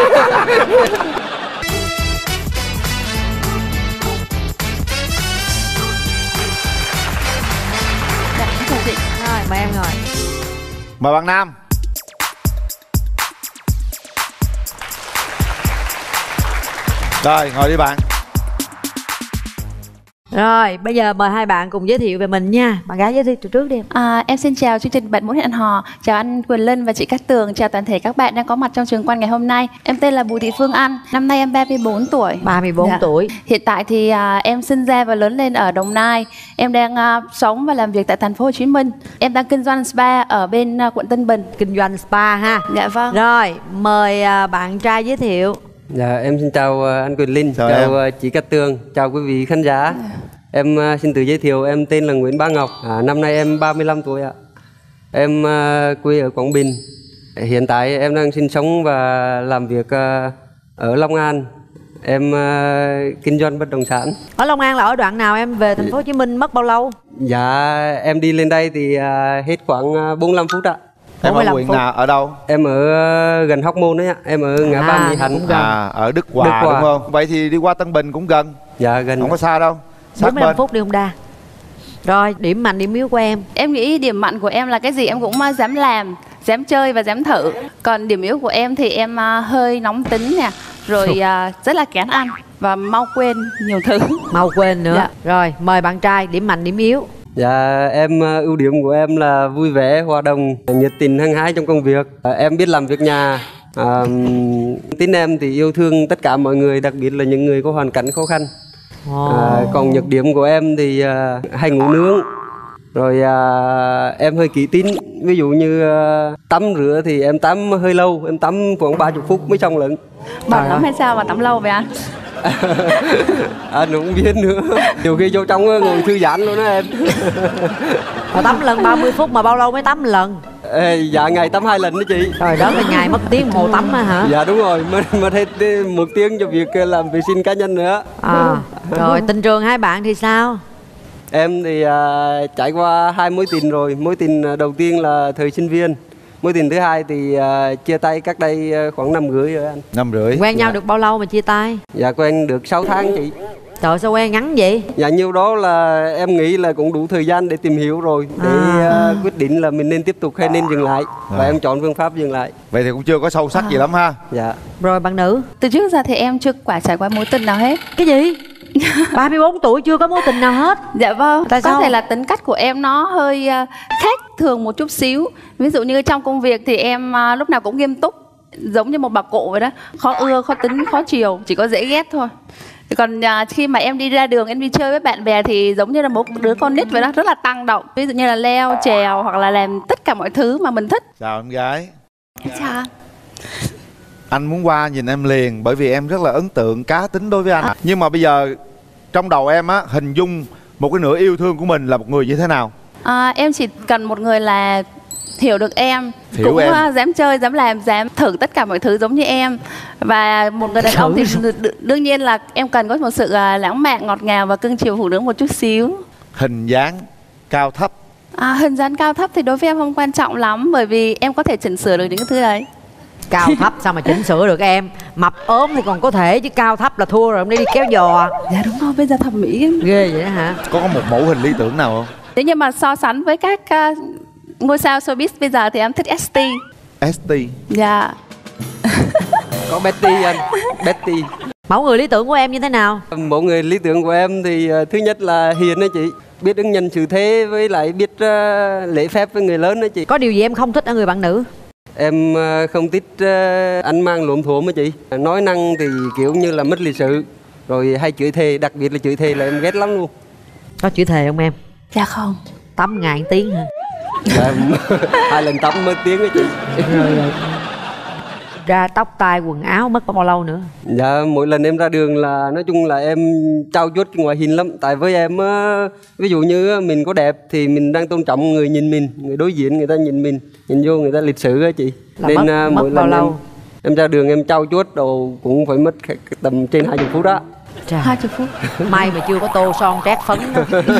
Rồi, mời em ngồi. Mời bạn nam. Rồi, ngồi đi bạn. Rồi, bây giờ mời hai bạn cùng giới thiệu về mình nha. Bạn gái giới thiệu trước đi. Em xin chào chương trình Bạn Muốn Hẹn Hò. Chào anh Quyền Linh và chị Cát Tường. Chào toàn thể các bạn đang có mặt trong trường quay ngày hôm nay. Em tên là Bùi Thị Phương Anh. Năm nay em 34 tuổi. 34 tuổi. Hiện tại thì em sinh ra và lớn lên ở Đồng Nai. Em đang sống và làm việc tại thành phố Hồ Chí Minh. Em đang kinh doanh spa ở bên quận Tân Bình. Kinh doanh spa ha. Dạ vâng. Rồi, mời bạn trai giới thiệu. Dạ, em xin chào anh Quyền Linh, chào chị Cát Tường, chào quý vị khán giả. Em xin tự giới thiệu, em tên là Nguyễn Bá Ngọc, năm nay em 35 tuổi ạ. Em quê ở Quảng Bình. Hiện tại em đang sinh sống và làm việc ở Long An. Em kinh doanh bất động sản. Ở Long An là ở đoạn nào, em về thành phố Hồ Chí Minh mất bao lâu? Dạ em đi lên đây thì hết khoảng 45 phút ạ. Em ở huyện nào, ở đâu? Em ở gần Hóc Môn đấy ạ. Em ở ngã ba Mỹ Hạnh. Ở Đức Hòa đúng không? Vậy thì đi qua Tân Bình cũng gần. Dạ gần. Không có xa đâu. 45 phút đi không đa. Rồi, điểm mạnh, điểm yếu của em? Em nghĩ điểm mạnh của em là cái gì em cũng dám làm, dám chơi và dám thử. Còn điểm yếu của em thì em hơi nóng tính nè, rồi rất là kén ăn và mau quên nhiều thứ. Mau quên nữa. Dạ. Rồi, mời bạn trai, điểm mạnh, điểm yếu. Dạ em ưu điểm của em là vui vẻ, hòa đồng, nhiệt tình, hăng hái trong công việc. Em biết làm việc nhà. Tính em thì yêu thương tất cả mọi người, đặc biệt là những người có hoàn cảnh khó khăn. Còn nhược điểm của em thì hay ngủ nướng. Rồi em hơi kỹ tính. Ví dụ như tắm rửa thì em tắm hơi lâu. Em tắm khoảng 30 phút mới xong lận. Bận lắm hay sao mà tắm lâu vậy anh? Anh cũng biết nữa. Nhiều khi vô trong ngồi thư giãn luôn đó em. Mà tắm lần 30 phút mà bao lâu mới tắm lần? Dạ ngày tắm 2 lần đó chị. Trời đó là ngày mất tiếng hồ tắm á hả? Dạ đúng rồi, mà thêm 1 tiếng cho việc làm vệ sinh cá nhân nữa. Rồi tình trường hai bạn thì sao? Em thì trải qua 2 mối tình rồi. Mối tình đầu tiên là thời sinh viên. Mối tình thứ hai thì chia tay cách đây khoảng 5 rưỡi rồi anh. 5 rưỡi. Quen nhau được bao lâu mà chia tay? Dạ quen được 6 tháng chị. Trời sao quen ngắn vậy? Dạ nhiêu đó là em nghĩ là cũng đủ thời gian để tìm hiểu rồi. Để quyết định là mình nên tiếp tục hay nên dừng lại. Và em chọn phương pháp dừng lại. Vậy thì cũng chưa có sâu sắc gì lắm ha. Dạ. Rồi bạn nữ? Từ trước giờ thì em chưa trải qua mối tình nào hết. Cái gì? 34 tuổi chưa có mối tình nào hết? Dạ vâng. Tại sao? Có thể là tính cách của em nó hơi khác thường một chút xíu. Ví dụ như trong công việc thì em lúc nào cũng nghiêm túc, giống như một bà cụ vậy đó. Khó ưa, khó tính, khó chiều, chỉ có dễ ghét thôi. Còn khi mà em đi ra đường, em đi chơi với bạn bè thì giống như là một đứa con nít vậy đó, rất là tăng động. Ví dụ như là leo, trèo hoặc là làm tất cả mọi thứ mà mình thích. Chào em gái. Chào anh. Anh muốn qua nhìn em liền bởi vì em rất là ấn tượng, cá tính đối với anh. Nhưng mà bây giờ trong đầu em á, hình dung một cái nửa yêu thương của mình là một người như thế nào? Em chỉ cần một người là hiểu được em, hiểu cũng em. dám chơi, dám làm, dám thử tất cả mọi thứ giống như em. Và một người đàn ông thì đương nhiên là em cần có một sự lãng mạn, ngọt ngào và cưng chiều phụ nữ một chút xíu. Hình dáng cao thấp? Hình dáng cao thấp thì đối với em không quan trọng lắm, bởi vì em có thể chỉnh sửa được những cái thứ đấy. Cao thấp sao mà chỉnh sửa được em? Mập ốm thì còn có thể, chứ cao thấp là thua rồi, đi kéo giò. Dạ đúng rồi, bây giờ thẩm mỹ ghê vậy đó hả? Có một mẫu hình lý tưởng nào không? Nếu như mà so sánh với các ngôi sao showbiz bây giờ thì em thích ST. ST? Dạ. Có Betty anh, Betty. Mẫu người lý tưởng của em như thế nào? Mẫu người lý tưởng của em thì thứ nhất là hiền đó chị. Biết ứng nhân xử thế, với lại biết lễ phép với người lớn đó chị. Có điều gì em không thích ở người bạn nữ? Em không thích ăn mang lộn thuộm đó chị. Nói năng thì kiểu như là mất lịch sự. Rồi hay chửi thề, đặc biệt là chửi thề là em ghét lắm luôn. Có chửi thề không em? Dạ không. Tắm ngày 1 tiếng hả? Dạ, 2 lần tắm mất tiếng đó chị. Rồi. Ra tóc tai quần áo mất bao lâu nữa? Dạ mỗi lần em ra đường là nói chung là em trau chuốt cái ngoại hình lắm. Tại với em ví dụ như mình có đẹp thì mình đang tôn trọng người nhìn mình, người đối diện người ta nhìn mình, nhìn vô người ta lịch sự á chị. Là nên mất mỗi bao lần lâu? em ra đường em trau chuốt đồ cũng phải mất tầm trên 20 phút đó. 20 phút. May mà chưa có tô son trét phấn đó.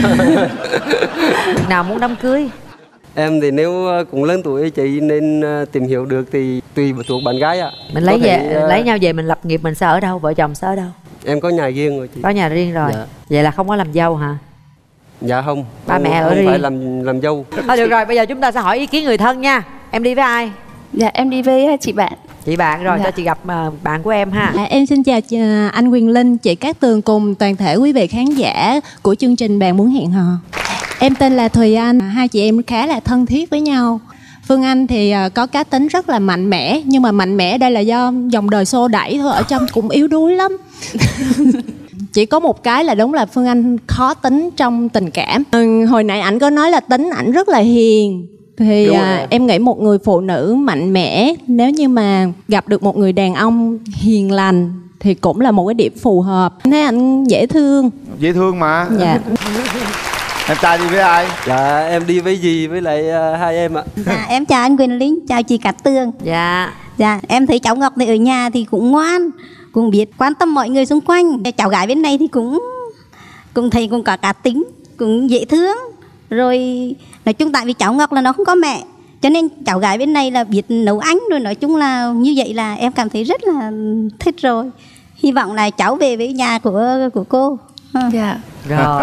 Nào muốn đám cưới? Em thì nếu cũng lớn tuổi chị nên tìm hiểu được thì tùy thuộc bạn gái ạ. Mình lấy lấy nhau về mình lập nghiệp mình sẽ ở đâu? Vợ chồng sẽ ở đâu? Em có nhà riêng rồi chị. Có nhà riêng rồi. Dạ. Vậy là không có làm dâu hả? Dạ không. Ba mẹ ở không riêng. phải làm dâu. Được rồi, bây giờ chúng ta sẽ hỏi ý kiến người thân nha. Em đi với ai? Dạ em đi với chị bạn. Chị bạn rồi, dạ. cho chị gặp bạn của em ha. Em xin chào anh Quyền Linh, chị Cát Tường cùng toàn thể quý vị khán giả của chương trình Bạn Muốn Hẹn Hò. Em tên là Thùy Anh, hai chị em khá là thân thiết với nhau. Phương Anh thì có cá tính rất là mạnh mẽ, nhưng mà mạnh mẽ đây là do dòng đời xô đẩy thôi, ở trong cũng yếu đuối lắm. Chỉ có một cái là đúng là Phương Anh khó tính trong tình cảm. Hồi nãy ảnh có nói là tính ảnh rất là hiền. Thì em nghĩ một người phụ nữ mạnh mẽ, nếu như mà gặp được một người đàn ông hiền lành thì cũng là một cái điểm phù hợp. Thấy anh dễ thương. Dễ thương mà. Dạ. Em trai đi với ai? Dạ em đi với dì với lại hai em ạ. Dạ em chào anh Quyền Linh, chào chị Cát Tường. Dạ. Dạ em thấy cháu Ngọc thì ở nhà thì cũng ngoan, cũng biết quan tâm mọi người xung quanh. Cháu gái bên này thì cũng thấy cũng có cá tính, cũng dễ thương. Rồi nói chung tại vì cháu Ngọc là nó không có mẹ, cho nên cháu gái bên này là biết nấu ăn, rồi nói chung là như vậy là em cảm thấy rất là thích rồi. Hy vọng là cháu về với nhà của cô. Dạ. Rồi.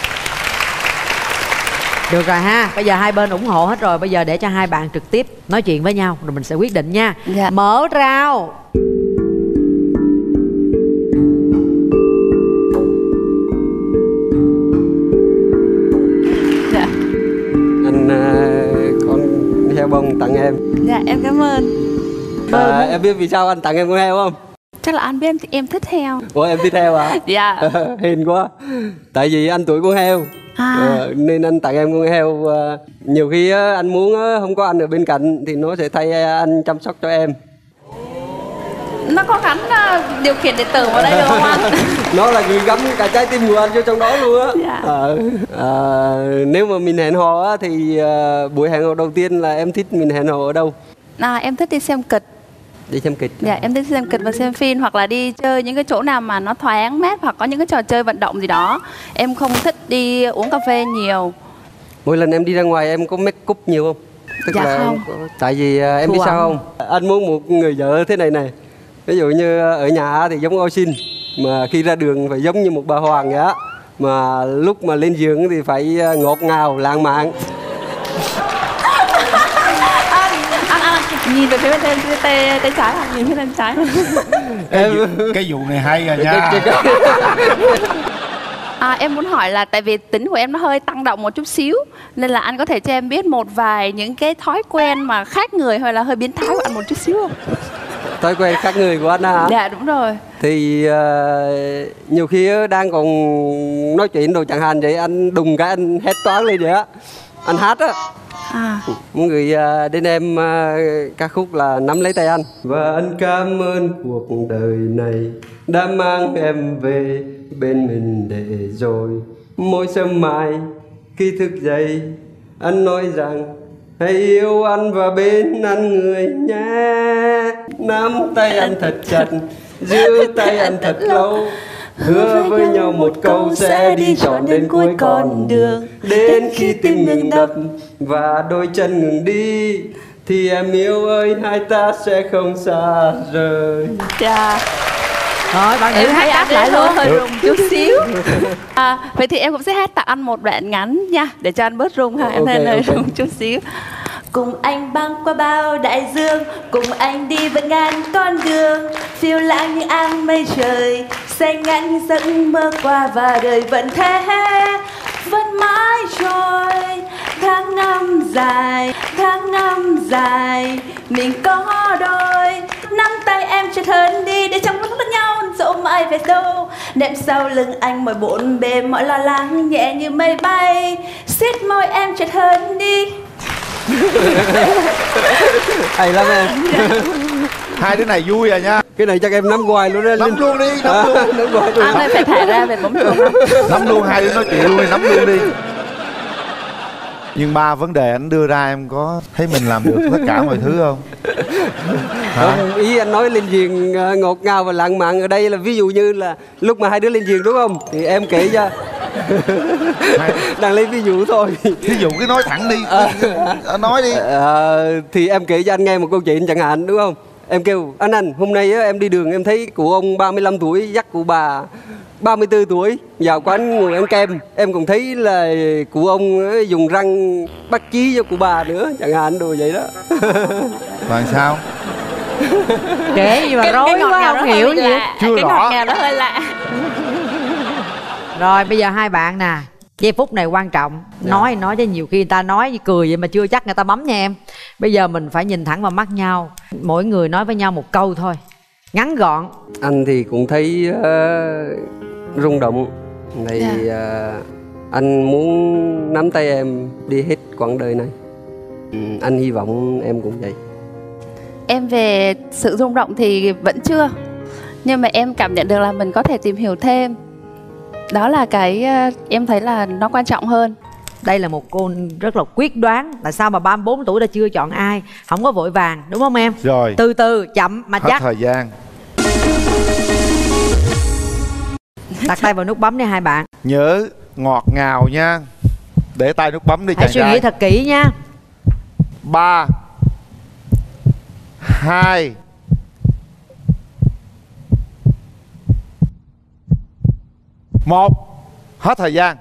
Được rồi ha, bây giờ hai bên ủng hộ hết rồi. Bây giờ để cho hai bạn trực tiếp nói chuyện với nhau rồi mình sẽ quyết định nha. Dạ. Mở rào. Dạ. Anh con heo bông tặng em. Dạ em cảm ơn. Em biết vì sao anh tặng em con heo không? Chắc là anh biết em thích heo. Ủa em thích heo à? Dạ. Hiền quá. Tại vì anh tuổi con heo nên anh tặng em con heo. Nhiều khi anh muốn không có anh ở bên cạnh thì nó sẽ thay anh chăm sóc cho em. Nó có gắn điều khiển điện tử vào đây được không anh? Nó là gửi gắm cả trái tim của anh vô trong đó luôn á. Dạ. Nếu mà mình hẹn hò á, thì buổi hẹn hò đầu tiên là em thích mình hẹn hò ở đâu? Em thích đi xem kịch. Đi xem kịch. Dạ em thích xem kịch và xem phim, hoặc là đi chơi những cái chỗ nào mà nó thoáng mát, hoặc có những cái trò chơi vận động gì đó. Em không thích đi uống cà phê nhiều. Mỗi lần em đi ra ngoài em có make up nhiều không? Tức dạ là không. Tại vì em biết sao không? Anh muốn một người vợ thế này này. Ví dụ như ở nhà thì giống Ô Xin, mà khi ra đường phải giống như một bà Hoàng vậy á. Mà lúc mà lên giường thì phải ngọt ngào, lãng mạn. Nhìn về phía bên tay trái hoặc nhìn phía bên trái. Cái vụ này hay rồi nha. Em muốn hỏi là tại vì tính của em nó hơi tăng động một chút xíu, nên là anh có thể cho em biết một vài những cái thói quen mà khác người hay là hơi biến thái của anh một chút xíu không? Thói quen khác người của anh hả? Dạ đúng rồi. Thì nhiều khi đang còn nói chuyện rồi chẳng hạn vậy, anh đùng cái anh hét toáng lên vậy á. Anh hát á. Muốn gửi đến em ca khúc là Nắm Lấy Tay Anh. Và anh cảm ơn cuộc đời này đã mang em về bên mình để rồi. Mỗi sớm mai khi thức dậy anh nói rằng hãy yêu anh và bên anh người nhé. Nắm tay anh thật chặt, giữ tay anh thật lâu, hứa với nhau một câu sẽ đi trọn đến cuối con đường. Đến khi tim ngừng đập và đôi chân ngừng đi thì em yêu ơi, hai ta sẽ không xa rời. Dạ. Rồi bạn em hát đáp lại luôn. Hơi rung chút xíu. Vậy thì em cũng sẽ hát tặng anh một đoạn ngắn nha, để cho anh bớt rung ha. Em hơi rung chút xíu. Cùng anh băng qua bao đại dương, cùng anh đi vẫn ngàn con đường, phiêu lãng những áng mây trời, xanh ngắt những giấc mơ qua và đời vẫn thế, vẫn mãi trôi. Tháng năm dài, mình có đôi. Nắm tay em chợt hơn đi, để trong lúc lẫn nhau dẫu mãi về đâu. Nệm sau lưng anh mọi bộn bề, mọi lo lắng nhẹ như mây bay. Siết môi em chợt hơn đi. Hay lắm em. Hai đứa này vui à nha. Cái này chắc em nắm hoài luôn đó. Nắm luôn đi, nắm luôn. Anh ơi phải thả ra về bóng chuông. Nắm luôn, hai đứa nói chuyện luôn đi, nắm luôn đi. Nhưng ba vấn đề anh đưa ra em có thấy mình làm được tất cả mọi thứ không? Không, ý anh nói lên giường ngọt ngào và lãng mạn ở đây là ví dụ như là lúc mà hai đứa lên giường đúng không? Thì em kể cho. Đang lấy ví dụ thôi. Ví dụ cứ nói thẳng đi. Nói đi. Thì em kể cho anh nghe một câu chuyện chẳng hạn đúng không? Em kêu anh hôm nay em đi đường em thấy cụ ông 35 tuổi dắt cụ bà 34 tuổi vào quán ngồi ăn kem. Em còn thấy là cụ ông dùng răng bắt chí cho cụ bà nữa chẳng hạn, đồ vậy đó. Làm sao? Kể gì mà rối quá không hiểu gì hết. Chưa rõ. Cái ngọt ngào nó hơi lạ. Rồi bây giờ hai bạn nè, giây phút này quan trọng. Nói chứ nhiều khi người ta nói cười vậy mà chưa chắc người ta bấm nha em. Bây giờ mình phải nhìn thẳng vào mắt nhau, mỗi người nói với nhau một câu thôi, ngắn gọn. Anh thì cũng thấy rung động. Thì anh muốn nắm tay em đi hết quãng đời này. Anh hy vọng em cũng vậy. Em về sự rung động thì vẫn chưa, nhưng mà em cảm nhận được là mình có thể tìm hiểu thêm. Đó là cái em thấy là nó quan trọng hơn. Đây là một cô rất là quyết đoán. Tại sao mà 34 tuổi đã chưa chọn ai? Không có vội vàng, đúng không em? Rồi. Từ từ, chậm mà Hết chắc. thời gian. Đặt tay vào nút bấm đi hai bạn. Nhớ ngọt ngào nha. Để tay nút bấm đi Hãy chàng suy trai. nghĩ thật kỹ nha. 3 2 1. Hết thời gian.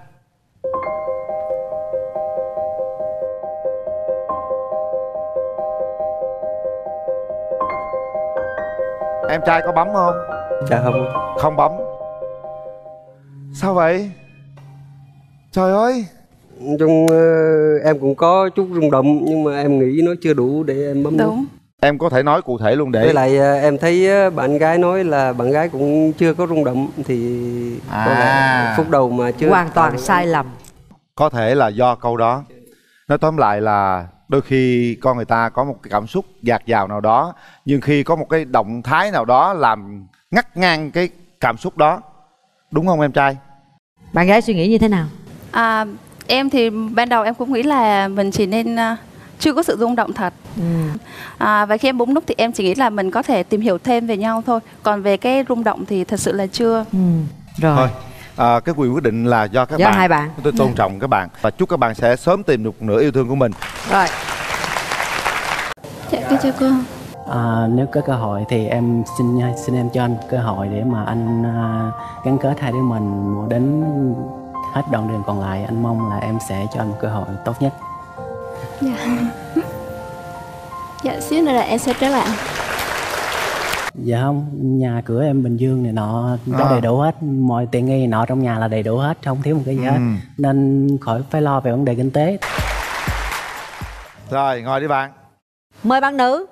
Em trai có bấm không? Dạ không. Không bấm. Sao vậy? Trời ơi. Nói chung em cũng có chút rung động nhưng mà em nghĩ nó chưa đủ để em bấm nút. Em có thể nói cụ thể luôn để Với lại em thấy bạn gái nói là bạn gái cũng chưa có rung động thì có lẽ phút đầu mà chưa. Hoàn toàn sai lầm. Có thể là do câu đó. Nói tóm lại là đôi khi con người ta có một cái cảm xúc dạt dào nào đó, nhưng khi có một cái động thái nào đó làm ngắt ngang cái cảm xúc đó. Đúng không em trai? Bạn gái suy nghĩ như thế nào? Em thì ban đầu em cũng nghĩ là mình chỉ nên chưa có sự rung động thật. Và khi em bấm nút thì em chỉ nghĩ là mình có thể tìm hiểu thêm về nhau thôi. Còn về cái rung động thì thật sự là chưa. Rồi. Thôi, cái quyền quyết định là do các Do bạn. hai bạn. Tôi tôn trọng các bạn và chúc các bạn sẽ sớm tìm được một nửa yêu thương của mình. Rồi. Dạ, chào cô. Nếu có cơ hội thì em xin em cho anh cơ hội để mà anh gắn kết hai đứa mình đến hết đoạn đường còn lại. Anh mong là em sẽ cho anh một cơ hội tốt nhất. Dạ. Dạ, xíu nữa là em sẽ trở lại. Dạ không, nhà cửa em Bình Dương này nọ có đầy đủ hết, mọi tiện nghi nọ trong nhà là đầy đủ hết, không thiếu một cái gì hết, nên khỏi phải lo về vấn đề kinh tế. Rồi, ngồi đi bạn. Mời bạn nữ.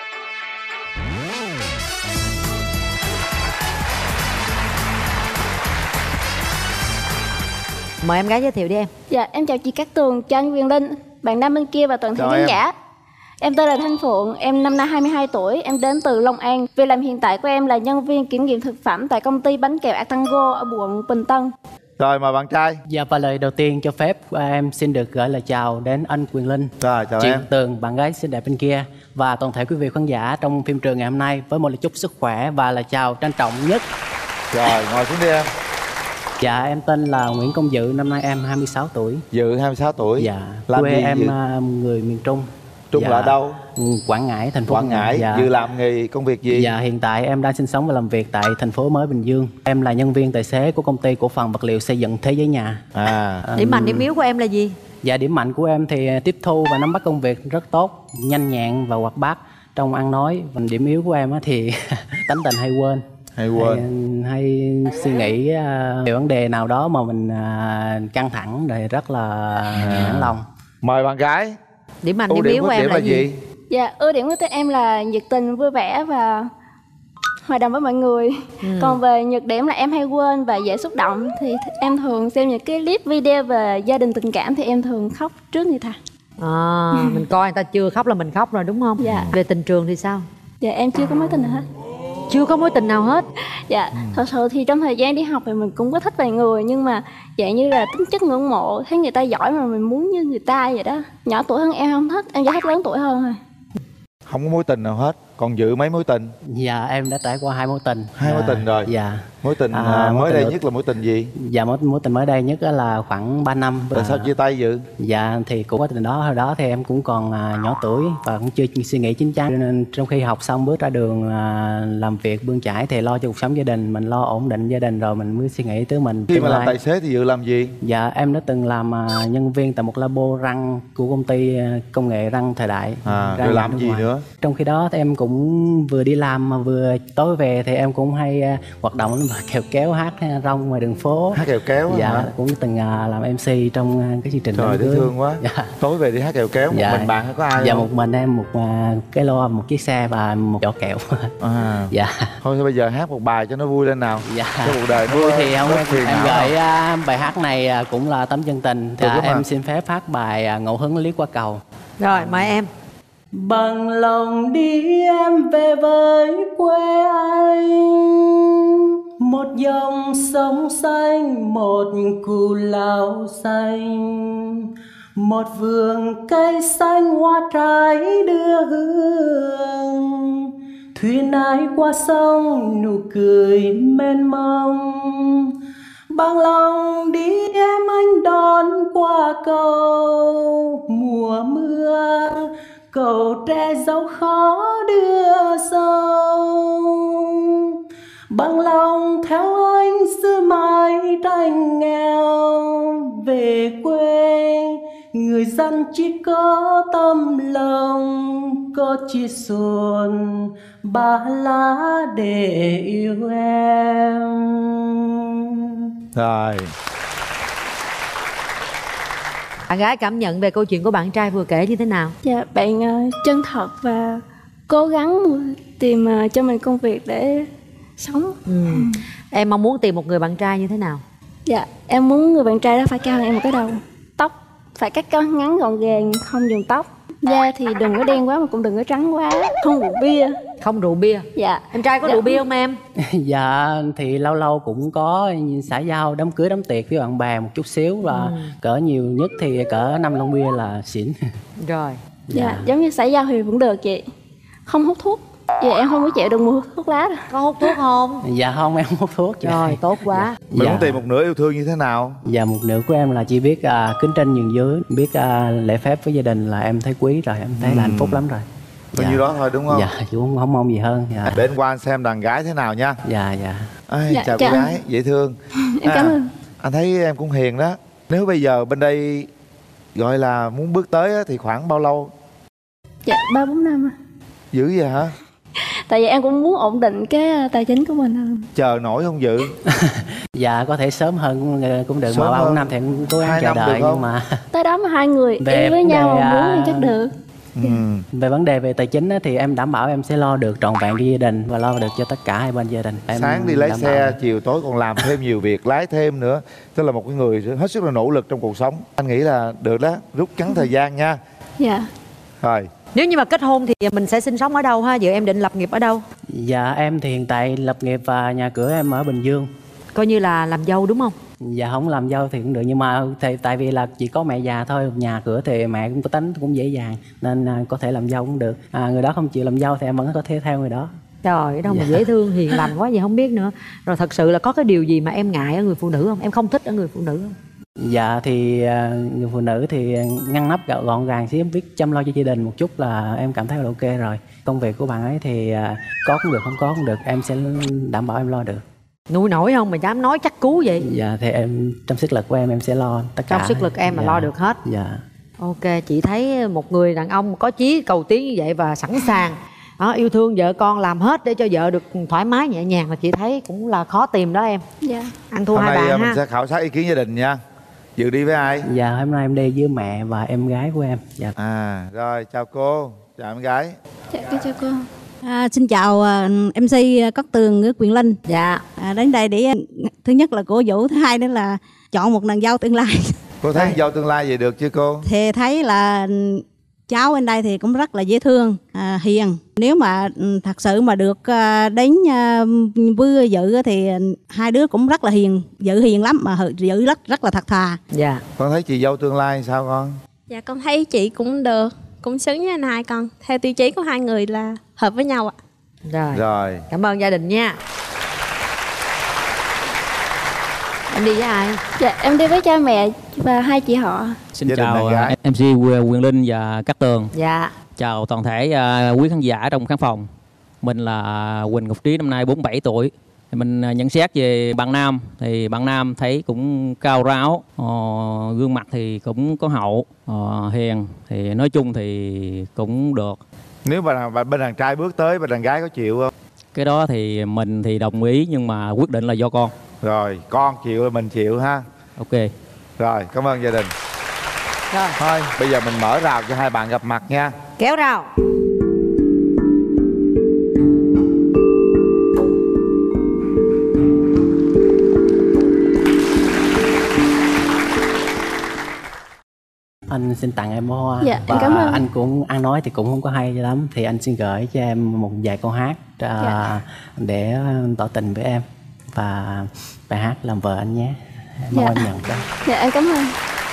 Mời em gái giới thiệu đi em. Dạ, em chào chị Cát Tường, chào anh Quyền Linh, bạn nam bên kia và toàn thể Chào khán em. giả. Em tên là Thanh Phượng, em năm nay 22 tuổi, em đến từ Long An. Việc làm hiện tại của em là nhân viên kiểm nghiệm thực phẩm tại công ty bánh kẹo Atango ở quận Bình Tân. Rồi, mời bạn trai. Dạ, và lời đầu tiên cho phép em xin được gửi lời chào đến anh Quyền Linh, Rồi, chào chị em. Tường, bạn gái xinh đẹp bên kia, và toàn thể quý vị khán giả trong phim trường ngày hôm nay, với một lời chúc sức khỏe và lời chào trân trọng nhất. Rồi, ngồi xuống đi em. Dạ, em tên là Nguyễn Công Dự, năm nay em 26 tuổi. Dự 26 tuổi. Dạ, Làm quê gì em Dự? Người miền Trung. Trung là ở đâu? Quảng Ngãi, thành phố Quảng Ngãi. Dạ. Dự làm nghề công việc gì? Dạ, hiện tại em đang sinh sống và làm việc tại thành phố mới Bình Dương. Em là nhân viên tài xế của công ty cổ phần vật liệu xây dựng Thế Giới Nhà. Điểm mạnh điểm yếu của em là gì? Dạ, điểm mạnh của em thì tiếp thu và nắm bắt công việc rất tốt, nhanh nhẹn và hoạt bát trong ăn nói. Và điểm yếu của em thì tánh tình hay quên. Hay suy nghĩ về vấn đề nào đó mà mình căng thẳng rồi rất là nản lòng. Mời bạn gái. Điểm mạnh điểm yếu của em là gì? Dạ, ưu điểm của tụi em là nhiệt tình, vui vẻ và hòa đồng với mọi người. Còn về nhược điểm là em hay quên và dễ xúc động. Thì em thường xem những cái clip video về gia đình tình cảm thì em thường khóc trước người ta. Mình coi người ta chưa khóc là mình khóc rồi đúng không? Dạ. Về tình trường thì sao? Dạ, em chưa có mối tình nào hết. Chưa có mối tình nào hết? Dạ, thật sự thì trong thời gian đi học thì mình cũng có thích vài người, nhưng mà dạng như là tính chất ngưỡng mộ, thấy người ta giỏi mà mình muốn như người ta vậy đó. Nhỏ tuổi hơn em không thích, em chỉ thích lớn tuổi hơn thôi. Không có mối tình nào hết. Còn Dự mấy mối tình? Dạ, em đã trải qua 2 mối tình. 2 mối tình rồi. Dạ. Mối tình mới đây nhất là mối tình gì? Dạ, mối tình mới đây nhất là khoảng 3 năm. Tại sao chia tay Dự? Dạ, thì cũng có tình đó, hồi đó thì em cũng còn nhỏ tuổi và cũng chưa suy nghĩ chín chắn, nên trong khi học xong bước ra đường làm việc bươn chải thì lo cho cuộc sống gia đình, mình lo ổn định gia đình rồi mình mới suy nghĩ tới mình. Khi mà làm tài xế thì Dự làm gì? Dạ, em đã từng làm nhân viên tại một labo răng của công ty công nghệ răng Thời Đại. Rồi làm gì nữa? Trong khi đó thì em cũng vừa đi làm mà vừa tối về thì em cũng hay hoạt động kẹo kéo hát rong ngoài đường phố. Hát kẹo kéo? Dạ, cũng từng làm MC trong cái chương trình. Trời, dễ thương quá. Dạ. Tối về đi hát kẹo kéo một mình bạn hay có ai? Dạ, không? một mình em, một cái loa, một chiếc xe và một giỏ kẹo. Dạ. Thôi bây giờ hát một bài cho nó vui lên nào. Dạ. Cho cuộc đời vui thì không phiền em não gửi bài hát này cũng là tấm chân tình. Em xin phép hát bài Ngẫu Hứng Lý Qua Cầu. Rồi, mời em. Bằng lòng đi em về với quê anh, một dòng sông xanh, một cù lao xanh, một vườn cây xanh hoa trái đưa hương. Thuyền ai qua sông nụ cười mênh mông, bằng lòng đi em anh đón qua cầu. Mùa mưa cầu tre dẫu khó đưa sâu, bằng lòng theo anh xưa mãi đành nghèo. Về quê người dân chỉ có tâm lòng, có chia xuồng ba lá để yêu em. Rồi. Bạn gái cảm nhận về câu chuyện của bạn trai vừa kể như thế nào? Dạ, bạn chân thật và cố gắng tìm cho mình công việc để sống. Em mong muốn tìm một người bạn trai như thế nào? Dạ, em muốn người bạn trai đó phải cao hơn em một cái đầu. Tóc phải cắt ngắn gọn gàng, không dùng tóc. Da thì đừng có đen quá mà cũng đừng có trắng quá. Không rượu bia. Không rượu bia. Dạ. Em trai có rượu bia không em? Dạ thì lâu lâu cũng có xã giao, đám cưới đám tiệc với bạn bè một chút xíu, và cỡ nhiều nhất thì cỡ 5 lon bia là xỉn. Rồi. Dạ, giống như xã giao thì vẫn được chị. Không hút thuốc. Dạ em không có chịu được mua thuốc lá. Có hút thuốc không? Dạ không, em không hút thuốc. Rồi, tốt quá. Mình muốn tìm một nửa yêu thương như thế nào? Dạ, một nửa của em là chỉ biết kính trên nhường dưới, biết lễ phép với gia đình là em thấy quý rồi, em thấy là hạnh phúc lắm rồi. Bao nhiêu đó thôi đúng không? Dạ, chứ không mong gì hơn. Dạ. Để anh qua anh xem đàn gái thế nào nha. Dạ, dạ. Chào cô gái, dễ thương. Em cảm ơn. Anh thấy em cũng hiền đó. Nếu bây giờ bên đây gọi là muốn bước tới á, thì khoảng bao lâu? Dạ, 3-4 năm. Dữ vậy hả? Tại vì em cũng muốn ổn định cái tài chính của mình hơn. Chờ nổi không Dự? Dạ, có thể sớm hơn cũng được, sớm mà 3-4 năm thì em cố gắng chờ đợi, nhưng mà tới đó mà hai người yêu với nhau mà muốn thì chắc được. Về vấn đề về tài chính thì em đảm bảo em sẽ lo được trọn vẹn cho gia đình và lo được cho tất cả hai bên gia đình. Em sáng đi lái xe, chiều tối còn làm thêm nhiều việc, lái thêm nữa. Tức là một cái người hết sức là nỗ lực trong cuộc sống. Anh nghĩ là được đó, rút ngắn thời gian nha. Dạ. Rồi. Nếu như mà kết hôn thì mình sẽ sinh sống ở đâu ha? Giờ em định lập nghiệp ở đâu? Dạ, em thì hiện tại lập nghiệp và nhà cửa em ở Bình Dương. Coi như là làm dâu đúng không? Dạ, không làm dâu thì cũng được, nhưng mà tại vì là chỉ có mẹ già thôi, nhà cửa thì mẹ cũng có tính cũng dễ dàng, nên có thể làm dâu cũng được. Người đó không chịu làm dâu thì em vẫn có thể theo người đó. Trời, đâu mà dễ thương, hiền lành quá vậy không biết nữa. Rồi thật sự là có cái điều gì mà em ngại ở người phụ nữ không? Em không thích ở người phụ nữ không? Dạ thì người phụ nữ thì ngăn nắp gọn gàng xíu, biết chăm lo cho gia đình một chút là em cảm thấy là ok rồi. Công việc của bạn ấy thì có cũng được, không có cũng được, em sẽ đảm bảo em lo được. Nuôi nổi không mà dám nói chắc cú vậy? Dạ thì em trong sức lực của em sẽ lo tất cả. Trong sức lực em mà lo được hết. Dạ. Ok, chị thấy một người đàn ông có chí cầu tiến như vậy và sẵn sàng yêu thương vợ con, làm hết để cho vợ được thoải mái nhẹ nhàng, là chị thấy cũng là khó tìm đó em. Dạ. Ăn thua hai bạn ha. Hôm nay mình sẽ khảo sát ý kiến gia đình nha. Dự đi với ai? Dạ, hôm nay em đi với mẹ và em gái của em. Dạ. Rồi, chào cô, chào em gái. Dạ, chào cô. Xin chào MC Cát Tường với Quyền Linh. Dạ. Đến đây để thứ nhất là cổ vũ, thứ hai nữa là chọn một nàng dâu tương lai. Cô thấy dâu tương lai vậy được chưa cô? Thì thấy là cháu bên đây thì cũng rất là dễ thương, hiền. Nếu mà thật sự mà được đến với Dự thì hai đứa cũng rất là hiền. Dự hiền lắm mà Dự rất là thật thà. Dạ. Con thấy chị dâu tương lai sao con? Dạ con thấy chị cũng được, cũng xứng với anh hai con. Theo tiêu chí của hai người là hợp với nhau ạ. Rồi. Cảm ơn gia đình nha. Em đi với ai? Dạ em đi với cha mẹ và hai chị họ. Xin chào MC Quyền Linh và Cát Tường. Dạ. Chào toàn thể quý khán giả trong khán phòng. Mình là Quỳnh Ngọc Trí, năm nay 47 tuổi. Thì mình nhận xét về bạn nam thì bạn nam thấy cũng cao ráo, gương mặt thì cũng có hậu, hiền, thì nói chung thì cũng được. Nếu mà bên đàn trai bước tới, bên đàn gái có chịu không? Cái đó thì mình thì đồng ý, nhưng mà quyết định là do con. Rồi, con chịu là mình chịu ha. Ok. Rồi, cảm ơn gia đình. Rồi. Thôi, bây giờ mình mở rào cho hai bạn gặp mặt nha. Kéo rào. Anh xin tặng em bó hoa. Dạ, và cảm ơn. Anh cũng ăn nói thì cũng không có hay lắm, thì anh xin gửi cho em một vài câu hát để tỏ tình với em. và bài hát Làm Vợ Anh Nhé. Mong Dạ. em nhận cái. Dạ em cảm ơn.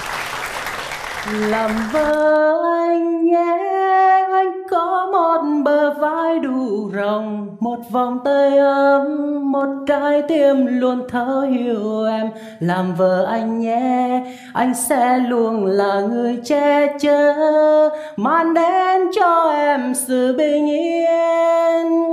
Làm vợ anh nhé, anh có một bờ vai đủ rộng, một vòng tay ấm, một trái tim luôn thấu hiểu em. Làm vợ anh nhé, anh sẽ luôn là người che chở, mang đến cho em sự bình yên.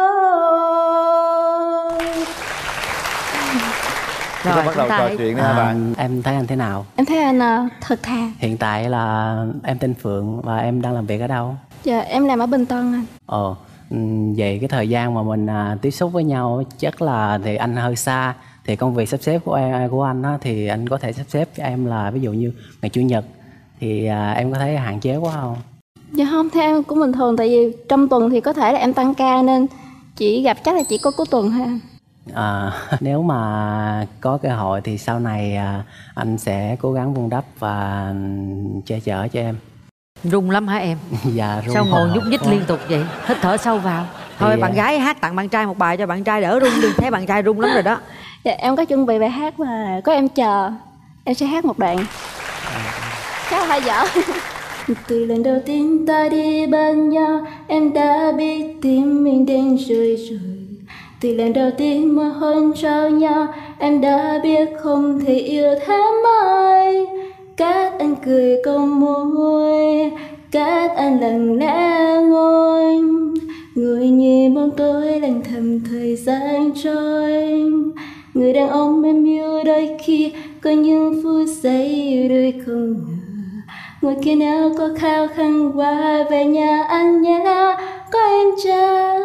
Chúng ta bắt đầu trò chuyện đi hai bạn. Em thấy anh thế nào? Em thấy anh thật thà. Hiện tại là em tên Phượng và em đang làm việc ở đâu? Dạ em làm ở Bình Tân anh. Vậy cái thời gian mà mình tiếp xúc với nhau chắc là thì anh hơi xa, thì công việc sắp xếp của anh á, thì anh có thể sắp xếp cho em là ví dụ như ngày Chủ nhật thì em có thấy hạn chế quá không? Dạ không, theo em cũng bình thường, tại vì trong tuần thì có thể là em tăng ca nên chỉ gặp chắc là chỉ có cuối tuần thôi anh. Nếu mà có cơ hội thì sau này anh sẽ cố gắng vun đắp và che chở cho em. Rung lắm hả em? Dạ rung. Sao ngồi nhúc nhích liên tục vậy? Hít thở sâu vào. Thôi bạn gái hát tặng bạn trai một bài cho bạn trai đỡ rung đi. Thấy bạn trai rung lắm rồi đó. Dạ em có chuẩn bị bài hát mà có em chờ. Em sẽ hát một đoạn. Chắc là hơi dở. Từ lần đầu tiên ta đi bên nhau, em đã biết tim mình đang rơi rồi. Từ lần đầu tiên môi hôn trao nhau, em đã biết không thể yêu thêm ai. Cát anh cười cong môi, cát anh lặng lẽ ngồi, ngồi nhìn bóng tối lặng thầm thời gian trôi. Người đàn ông em yêu đôi khi có những phút giây đôi không ngờ. Ngồi kia nào có khao khăn qua về nhà anh nhé, có em chờ.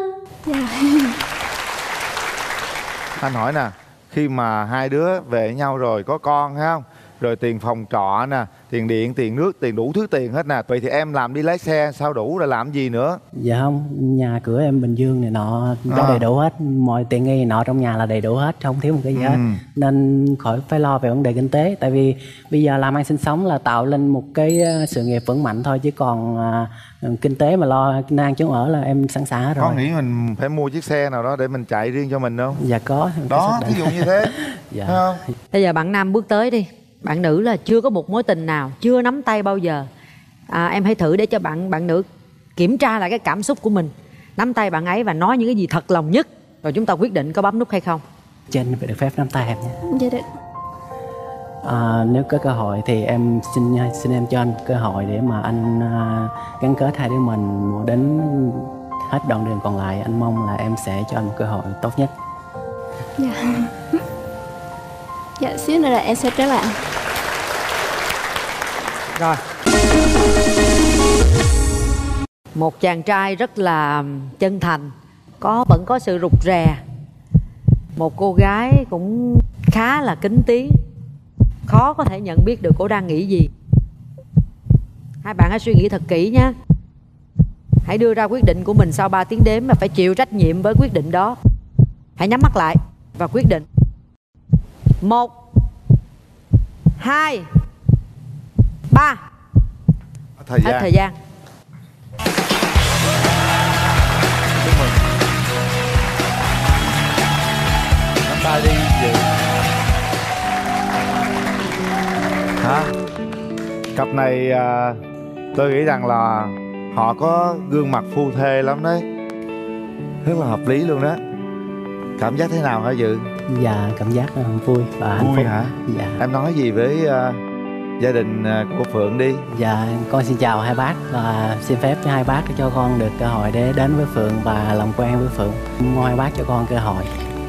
Anh hỏi nè, khi mà hai đứa về với nhau rồi có con thấy không? Rồi tiền phòng trọ nè, tiền điện, tiền nước, tiền đủ thứ tiền hết nè. Vậy thì em làm đi lái xe sao đủ, rồi làm gì nữa? Dạ không, nhà cửa em Bình Dương này nọ có đầy đủ hết. Mọi tiện nghi nọ trong nhà là đầy đủ hết, không thiếu một cái gì hết. Nên khỏi phải lo về vấn đề kinh tế. Tại vì bây giờ làm ăn sinh sống là tạo lên một cái sự nghiệp vững mạnh thôi. Chứ còn kinh tế mà lo nan chốn ở là em sẵn sàng hết rồi. Có nghĩ mình phải mua chiếc xe nào đó để mình chạy riêng cho mình không? Dạ có. Đó, ví dụ như thế. Dạ. Thấy không? Bây giờ bạn nam bước tới đi. Bạn nữ là chưa có một mối tình nào, chưa nắm tay bao giờ. Em hãy thử để cho bạn nữ kiểm tra lại cái cảm xúc của mình. Nắm tay bạn ấy và nói những cái gì thật lòng nhất. Rồi chúng ta quyết định có bấm nút hay không. Trinh phải được phép nắm tay em nha. Dạ được. Nếu có cơ hội thì em xin em cho anh cơ hội để mà anh gắn kết hai đứa mình đến hết đoạn đường còn lại. Anh mong là em sẽ cho anh một cơ hội tốt nhất. Dạ. Dạ xíu nữa là em sẽ trở lại. Rồi. Một chàng trai rất là chân thành, vẫn có sự rụt rè. Một cô gái cũng khá là kín tiếng, khó có thể nhận biết được cô đang nghĩ gì. Hai bạn hãy suy nghĩ thật kỹ nhé. Hãy đưa ra quyết định của mình sau 3 tiếng đếm và phải chịu trách nhiệm với quyết định đó. Hãy nhắm mắt lại và quyết định. 1 2 3. Hết thời gian. Chúc mừng. Nắm tay đi Dự. Hả? Cặp này tôi nghĩ rằng là họ có gương mặt phu thê lắm đấy. Rất là hợp lý luôn đó. Cảm giác thế nào hả Dự? Dạ cảm giác vui và hạnh phúc. Hả? Dạ. Em nói gì với gia đình của Phượng đi. Dạ con xin chào hai bác và xin phép cho hai bác cho con được cơ hội để đến với Phượng và làm quen với Phượng. Mong hai bác cho con cơ hội.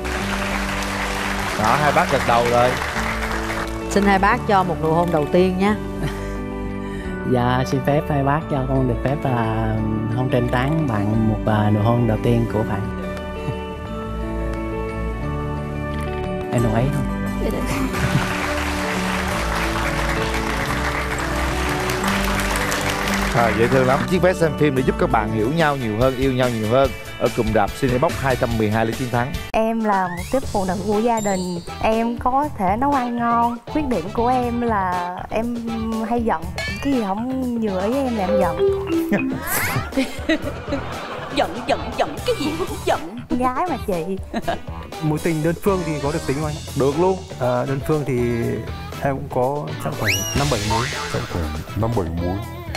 Đó, hai bác gật đầu rồi. Xin hai bác cho một nụ hôn đầu tiên nhé. Dạ xin phép hai bác cho con được phép là hôn trên trán bạn một nụ hôn đầu tiên của bạn. Em đồng ý không? Dạ được. Dễ thương lắm. Chiếc vé xem phim để giúp các bạn hiểu nhau nhiều hơn, yêu nhau nhiều hơn ở cụm rạp Cinebox 212 Lý Chiến Thắng. Em là một tiếp phụ nữ của gia đình. Em có thể nấu ăn ngon. Khuyết điểm của em là em hay giận. Cái gì không vừa ý em là em giận. Giận cái gì cũng giận. Con gái mà chị. Mối tình đơn phương thì có được tính không anh? Được luôn. Đơn phương thì em cũng có chắc khoảng 5-7 mối. mối.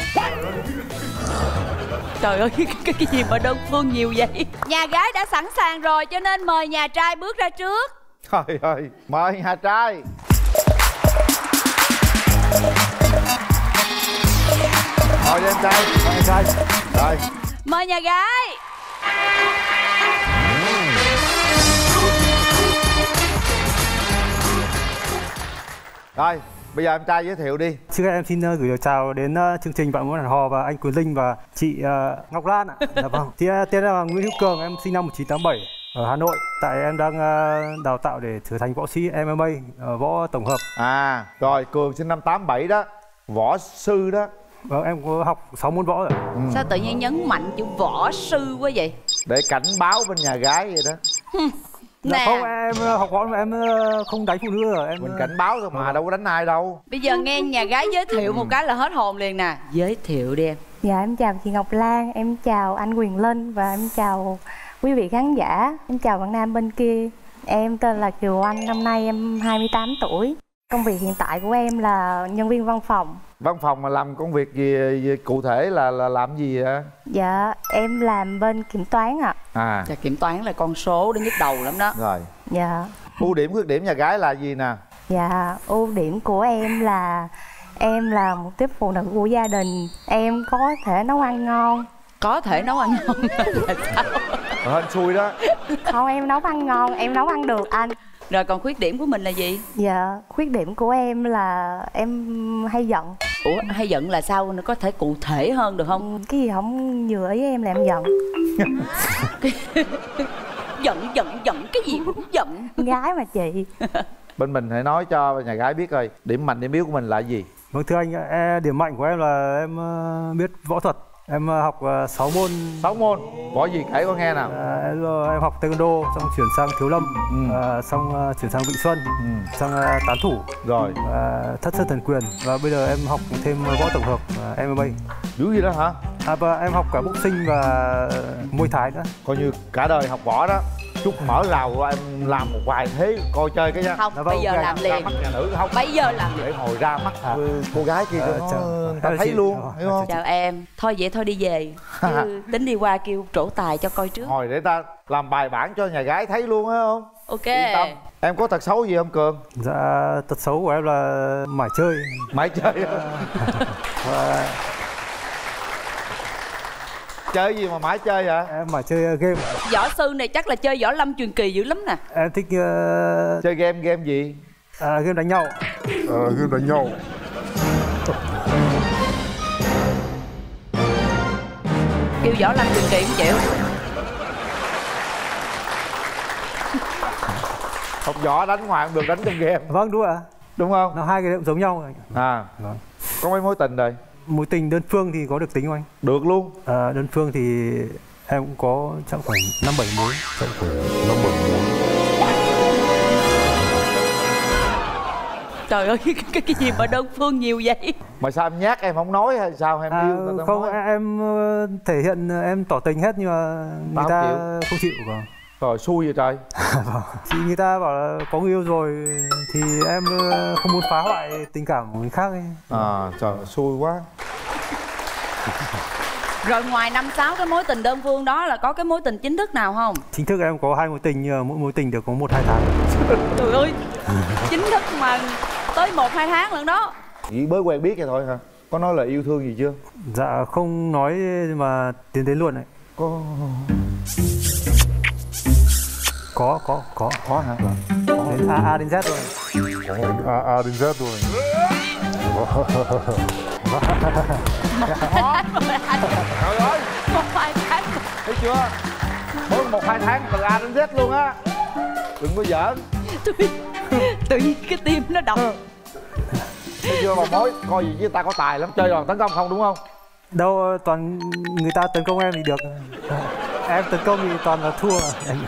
Trời ơi, cái gì mà đơn phương nhiều vậy? Nhà gái đã sẵn sàng rồi cho nên mời nhà trai bước ra trước. Trời ơi, mời nhà trai. Mời em trai, mời em trai. Rồi. Mời nhà gái. Rồi, bây giờ em trai giới thiệu đi. Trước hết em xin gửi lời chào đến chương trình Bạn Muốn Hẹn Hò và anh Quyền Linh và chị Ngọc Lan ạ. Dạ vâng. Tên là Nguyễn Hữu Cường, em sinh năm 1987 ở Hà Nội. Tại em đang đào tạo để trở thành võ sĩ MMA, võ tổng hợp. Rồi Cường sinh năm 87 đó, võ sư đó. Vâng, em có học 6 môn võ rồi. Sao tự nhiên nhấn mạnh chữ võ sư quá vậy? Để cảnh báo bên nhà gái vậy đó. Dạ không, em học võ mà em không đánh phụ nữ rồi. Em mình cảnh báo thôi mà, đâu có đánh ai đâu. Bây giờ nghe nhà gái giới thiệu một cái là hết hồn liền nè. Giới thiệu đi em. Dạ em chào chị Ngọc Lan, em chào anh Quyền Linh và em chào quý vị khán giả. Em chào bạn nam bên kia. Em tên là Kiều Anh, năm nay em 28 tuổi. Công việc hiện tại của em là nhân viên văn phòng. Văn phòng mà làm công việc gì cụ thể là làm gì vậy? Dạ em làm bên kiểm toán ạ. Dạ, kiểm toán là con số đó nhức đầu lắm đó. Rồi. Dạ. Ưu điểm khuyết điểm nhà gái là gì nè? Dạ ưu điểm của em là một tiếp phụ nữ của gia đình. Em có thể nấu ăn ngon. Có thể nấu ăn ngon là sao? Hên xui đó. Không, em nấu ăn ngon, em nấu ăn được anh. Rồi còn khuyết điểm của mình là gì? Dạ, khuyết điểm của em là em hay giận. Ủa, hay giận là sao? Nó có thể cụ thể hơn được không? Cái gì không vừa ý em là em giận. Giận, cái gì cũng giận. Gái mà chị. Bên mình hãy nói cho nhà gái biết coi điểm mạnh điểm yếu của mình là gì. Vâng thưa anh, điểm mạnh của em là em biết võ thuật. Em học 6 môn. 6 môn? Võ gì kể con nghe nào. Em học taekwondo, xong chuyển sang thiếu lâm, xong chuyển sang Vịnh Xuân, sang tán thủ, rồi thất sơn thần quyền, và bây giờ em học thêm võ tổng hợp MMA. Dữ gì đó hả? Và em học cả boxing và Muay Thái nữa. Coi như cả đời học võ đó. Chút mở rào em làm một vài thế coi chơi cái nha. Không, bây giờ làm liền. Mắt nhà nữ không? Bây giờ làm để ngồi ra mắt cô gái kia cho người ta thấy luôn, hiểu không? Chào em. Thôi vậy thôi đi về. Chứ tính đi qua kêu trổ tài cho coi trước. Hồi để ta làm bài bản cho nhà gái thấy luôn, phải không? Ok. Yên tâm. Em có tật xấu gì không Cường? Dạ, tật xấu của em là mải chơi. Mải chơi. Và... chơi gì mà mãi chơi vậy? Em mải chơi game. Võ sư này chắc là chơi võ lâm truyền kỳ dữ lắm nè. Em thích chơi game gì? Game đánh nhau. Game đánh nhau. Kêu võ lâm truyền kỳ không chịu. Học võ đánh ngoài không được, đánh trong game. Vâng đúng ạ. Đúng không? Nó hai cái cũng giống nhau. Vâng. Có mấy mối tình rồi? Mối tình đơn phương thì có được tính không anh? Được luôn. Đơn phương thì em cũng có chắc khoảng 5-7 mối. Trời ơi, cái gì mà đơn phương nhiều vậy? Mà sao em nhát em không nói hay sao em yêu? Không, em thể hiện em tỏ tình hết nhưng mà người ta không chịu. Rồi xui vậy trời. Chị người ta bảo là có người yêu rồi thì em không muốn phá hoại tình cảm của người khác ấy. Trời xui quá. Rồi ngoài 5-6 cái mối tình đơn phương đó là có cái mối tình chính thức nào không? Chính thức em có 2 mối tình nhưng mỗi mối tình được có 1-2 tháng. Trời ơi, chính thức mà tới 1-2 tháng lần đó. Chỉ mới quen biết vậy thôi hả? Có nói là yêu thương gì chưa? Dạ không nói mà tiến đến luôn đấy. Có hả? Đến A đến Z rồi. A đến Z rồi. Trời ơi, 1-2 tháng. thấy chưa? Mới 1-2 tháng từ A đến Z luôn á. Đừng có giỡn. Tự nhiên cái tim nó đập. Thấy chưa, mà mối coi gì với ta có tài lắm, chơi đòn tấn công không đúng không? Đâu, toàn người ta tấn công em thì được. Em tấn công thì toàn là thua.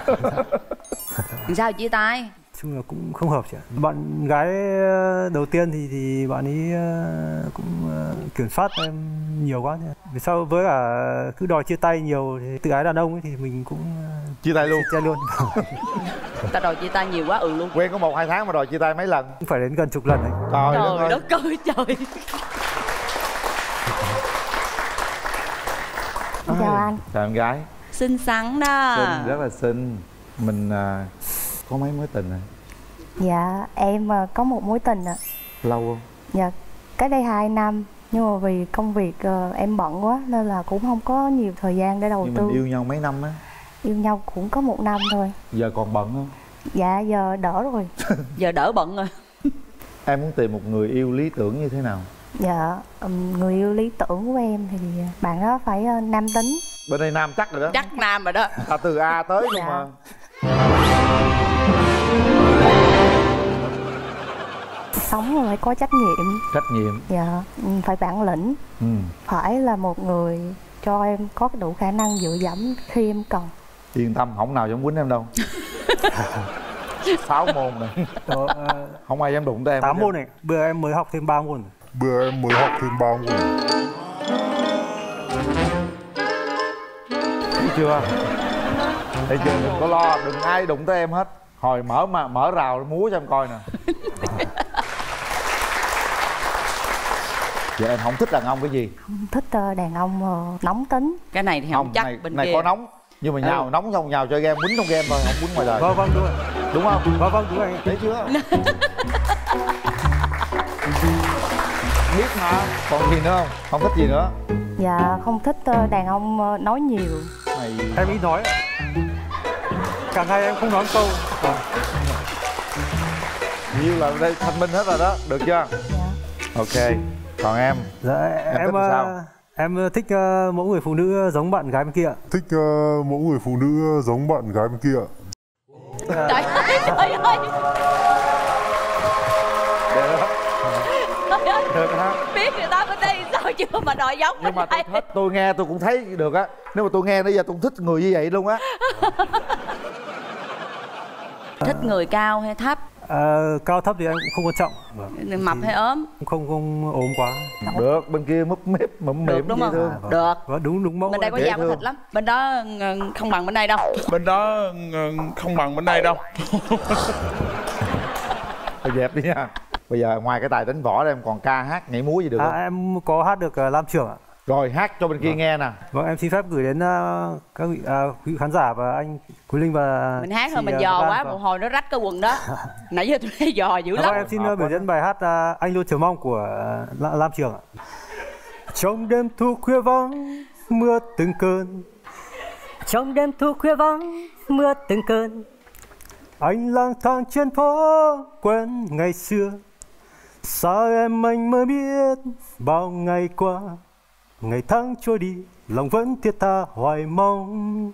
Sao chia tay? Chung là cũng không hợp chị ạ. Bạn gái đầu tiên thì bạn ấy cũng kiểm soát em nhiều quá. Vì sao với cả cứ đòi chia tay nhiều thì tự ái đàn ông ấy, thì mình cũng Chia tay luôn. Chia luôn. Ta đòi chia tay nhiều quá luôn. Quen có 1-2 tháng mà đòi chia tay mấy lần? Phải đến gần chục lần đấy. Trời đất ơi trời. Chào anh. Chào em gái. Xinh xắn đó. Xinh, rất là xinh. Mình có mấy mối tình rồi? Dạ em có một mối tình ạ. Lâu không? Dạ cách đây 2 năm. Nhưng mà vì công việc em bận quá nên là cũng không có nhiều thời gian để đầu Nhưng tư. mình yêu nhau mấy năm á? Yêu nhau cũng có 1 năm thôi. Giờ còn bận không? Dạ giờ đỡ rồi. Giờ đỡ bận rồi. Em muốn tìm một người yêu lý tưởng như thế nào? Dạ người yêu lý tưởng của em thì bạn đó phải nam tính. Bên đây nam chắc rồi đó. Chắc nam rồi đó. Từ A tới luôn mà. Sống rồi phải có trách nhiệm. Trách nhiệm. Dạ phải bản lĩnh. Phải là một người cho em có đủ khả năng dựa dẫm khi em cần. Yên tâm, không nào dám quýnh em đâu. 6 môn này. Không ai dám đụng tới em. 8 môn này, bữa em mới học thêm 3 môn. Bữa em mới học thêm 3 môn. Thấy chưa? Thấy chưa? Đừng có lo, đừng ai đụng tới em hết. Hồi mở rào múa cho em coi nè. Vậy em không thích đàn ông cái gì? Không thích đàn ông nóng tính. Cái này thì không chắc này, bên này kia. Có nóng nhưng mà nhào nóng xong nhào chơi game, quýnh trong game thôi, không quýnh ngoài đời. Vâng đúng rồi. Đúng không? Vâng đúng rồi. Thấy chưa? Biết mà. Còn gì nữa không? Không thích gì nữa? Dạ không thích đàn ông nói nhiều. Em ít nói. Cả ngày em không nói câu. Nhiều là đây thanh minh hết rồi đó, được chưa? Dạ. Ok. Còn em? Dạ em thích sao? Em thích mẫu người phụ nữ giống bạn gái bên kia. Thích mẫu người phụ nữ giống bạn gái bên kia. Trời ơi, trời ơi. Được hả? Biết người ta bên đây sao chưa mà đòi giống. Nhưng mà tôi nghe tôi cũng thấy được á. Nếu mà tôi nghe bây giờ tôi thích người như vậy luôn á. Thích người cao hay thấp? Cao thấp thì em cũng không quan trọng. Mập hay ốm? Không ốm quá. Được, bên kia múp mếp mụm mỉm đúng không? thương. Được. Đúng mẫu. Bên đây có da có thịt lắm. Bên đó không bằng bên đây đâu. Bên đó không bằng bên đây đâu. Thôi dẹp đi nha. Bây giờ ngoài cái tài đánh võ em còn ca hát nhảy múa gì được không? Em có hát được Lam Trường ạ. Rồi hát cho bên kia nghe nè. Vâng, em xin phép gửi đến các vị khán giả và anh Quý Linh và mình hát thôi mình dò quá, một hồi nó rách cái quần đó. Nãy giờ tôi thấy dò dữ lắm. Em xin biểu diễn bài hát Anh Luôn Chờ Mong của Lam Trường ạ. Trong đêm thu khuya vắng mưa từng cơn, trong đêm thu khuya vắng mưa từng cơn, anh lang thang trên phố quen ngày xưa. Sao em anh mới biết bao ngày qua, ngày tháng trôi đi lòng vẫn thiết tha hoài mong.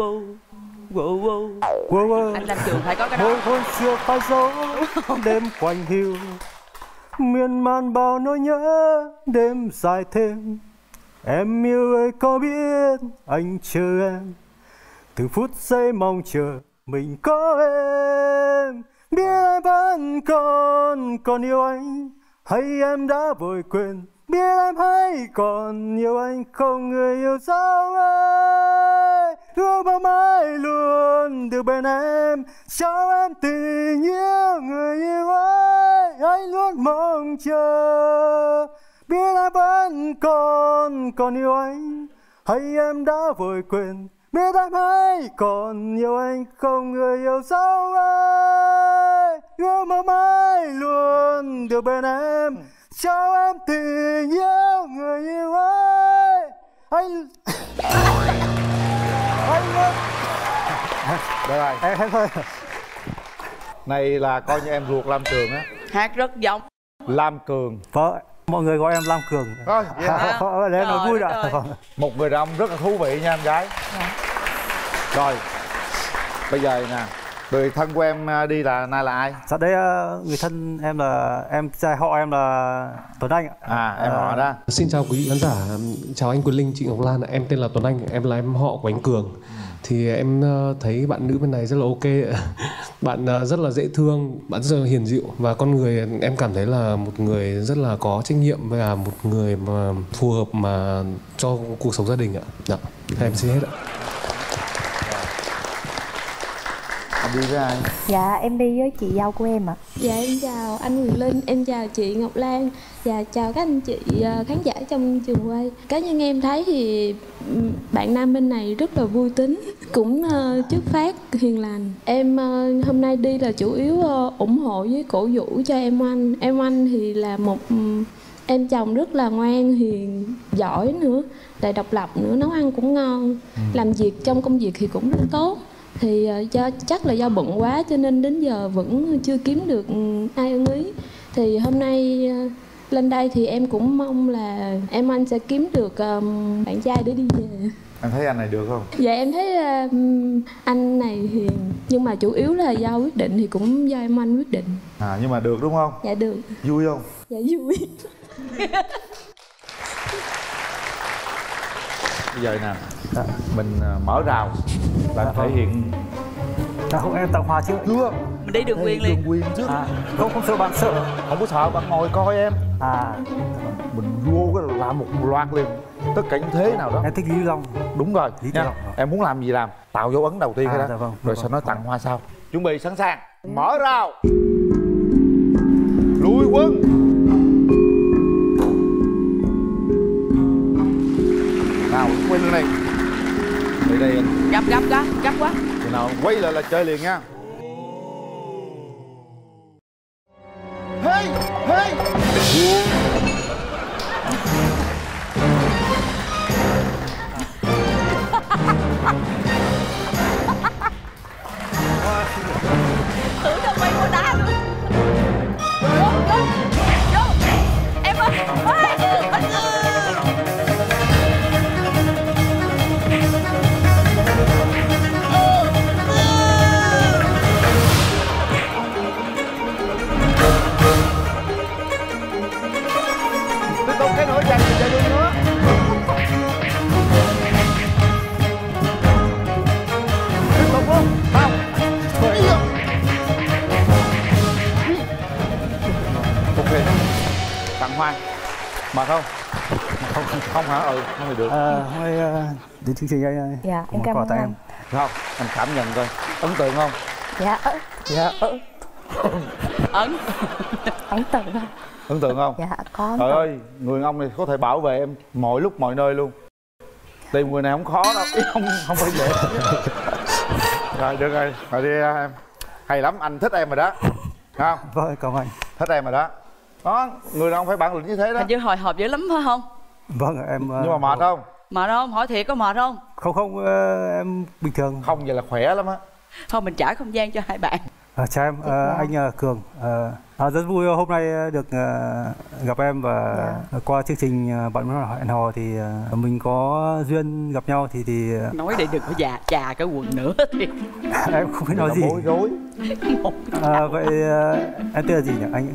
Anh Lam Trường phải có cái đó. Môi hôn chưa phai dấu đêm quạnh hiu, miên man bao nỗi nhớ đêm dài thêm. Em yêu ơi có biết anh chờ em, từng phút giây mong chờ mình có em. Biết em vẫn còn yêu anh, hay em đã vội quên. Biết em hay còn yêu anh, không người yêu sao ơi. Ước bao mãi luôn được bên em, cho em tình yêu người yêu ơi. Anh luôn mong chờ, biết em vẫn còn yêu anh, hay em đã vội quên. Biết em hay còn yêu anh, không người yêu sao ơi. Ước mong mãi luôn được bên em, cho em tình yêu người yêu ơi. Anh Được rồi. Em thôi. Này là coi như em ruột Lam Trường á. Hát rất giống Lam Cường. Vâng, mọi người gọi em Lam Cường. Thôi, để em nói vui đã. Một người đàn ông rất là thú vị nha em gái. Rồi, bây giờ nè, người thân của em đi là nay là ai? Dạ đây người thân em là em trai họ em là Tuấn Anh ạ. Em họ đó. Xin chào quý khán giả, chào anh Quyền Linh, chị Ngọc Lan. Em tên là Tuấn Anh, em là em họ của anh Cường. Thì em thấy bạn nữ bên này rất là ok. Bạn rất là dễ thương, bạn rất là hiền dịu và con người em cảm thấy là một người rất là có trách nhiệm và một người mà phù hợp mà cho cuộc sống gia đình ạ. Dạ, em xin hết ạ. đi với ai? Dạ em đi với chị dâu của em ạ. Dạ em chào anh Quyền Linh, em chào chị Ngọc Lan. Và chào các anh chị khán giả trong trường quay. Cá nhân em thấy thì bạn nam bên này rất là vui tính, cũng chất phác, hiền lành. Em hôm nay đi là chủ yếu ủng hộ với cổ vũ cho em Anh. Em Anh thì là một em chồng rất là ngoan, hiền, giỏi nữa, lại độc lập nữa, nấu ăn cũng ngon, làm việc trong công việc thì cũng rất tốt. Thì chắc là do bận quá cho nên đến giờ vẫn chưa kiếm được ai ưng ý. Thì hôm nay lên đây thì em cũng mong là em Anh sẽ kiếm được bạn trai để đi về. Em thấy anh này được không? Dạ em thấy anh này hiền, nhưng mà chủ yếu là do quyết định thì cũng do em Anh quyết định. À nhưng mà được đúng không? Dạ được. Vui không? Dạ vui. Bây giờ nè, mình mở rào, bạn thể hiện. Không, em tặng hoa trước. Chưa. Mình đi đường quyền liền. Đường quyền trước. Không sợ, bạn sợ. Không có sợ, bạn ngồi coi em. Mình vô cái làm một loạt liền. Tất cả những thế nào đó. Em thích Lý Long. Đúng rồi. Lý Nha. Long. Em muốn làm gì làm. Tạo dấu ấn đầu tiên cái đó. Dạ vâng. Rồi sau đó tặng hoa sau. Chuẩn bị sẵn sàng. Mở rào. Lùi quân. Nào quay lưng này. Đây đây anh. Gấp quá. Chừng nào quay lại là chơi liền nha. Hey, hey. Tưởng đâu quay qua đá luôn. Vô. Em ơi. Tiếp tục cái nữa dành cho luôn nữa. Tiếp tục luôn. Không. Ok. Tặng hoa. Mệt không? Không hả? Không thì được. Hôm nay đến chương trình anh. Dạ em cảm ơn anh. Không, anh cảm nhận coi. Ấn tượng không? Dạ. Ấn tượng không? Ấn tượng không? Dạ có ấn Trời tượng. ơi, người ông này có thể bảo vệ em mọi lúc mọi nơi luôn. Tìm người này không khó đâu, không phải dễ. Rồi được rồi, rồi đi em. Hay lắm, anh thích em rồi đó. Không? Vâng, cảm ơn anh. Thích em rồi đó. Đó, người đàn ông phải bản lĩnh như thế đó. Hình như hồi hộp dữ lắm phải không? Vâng, em. Nhưng mà mệt không? Mệt không? Hỏi thiệt có mệt không? Không, em bình thường. Không, vậy là khỏe lắm á. Thôi mình trải không gian cho hai bạn. Chào em, anh Cường. Rất vui hôm nay được gặp em và qua chương trình Bạn Muốn Hẹn Hò thì mình có duyên gặp nhau thì nói đi đừng có già chà cái quần nữa thì em không biết nói gì. Bối rối. Vậy em tên là gì nhỉ anh?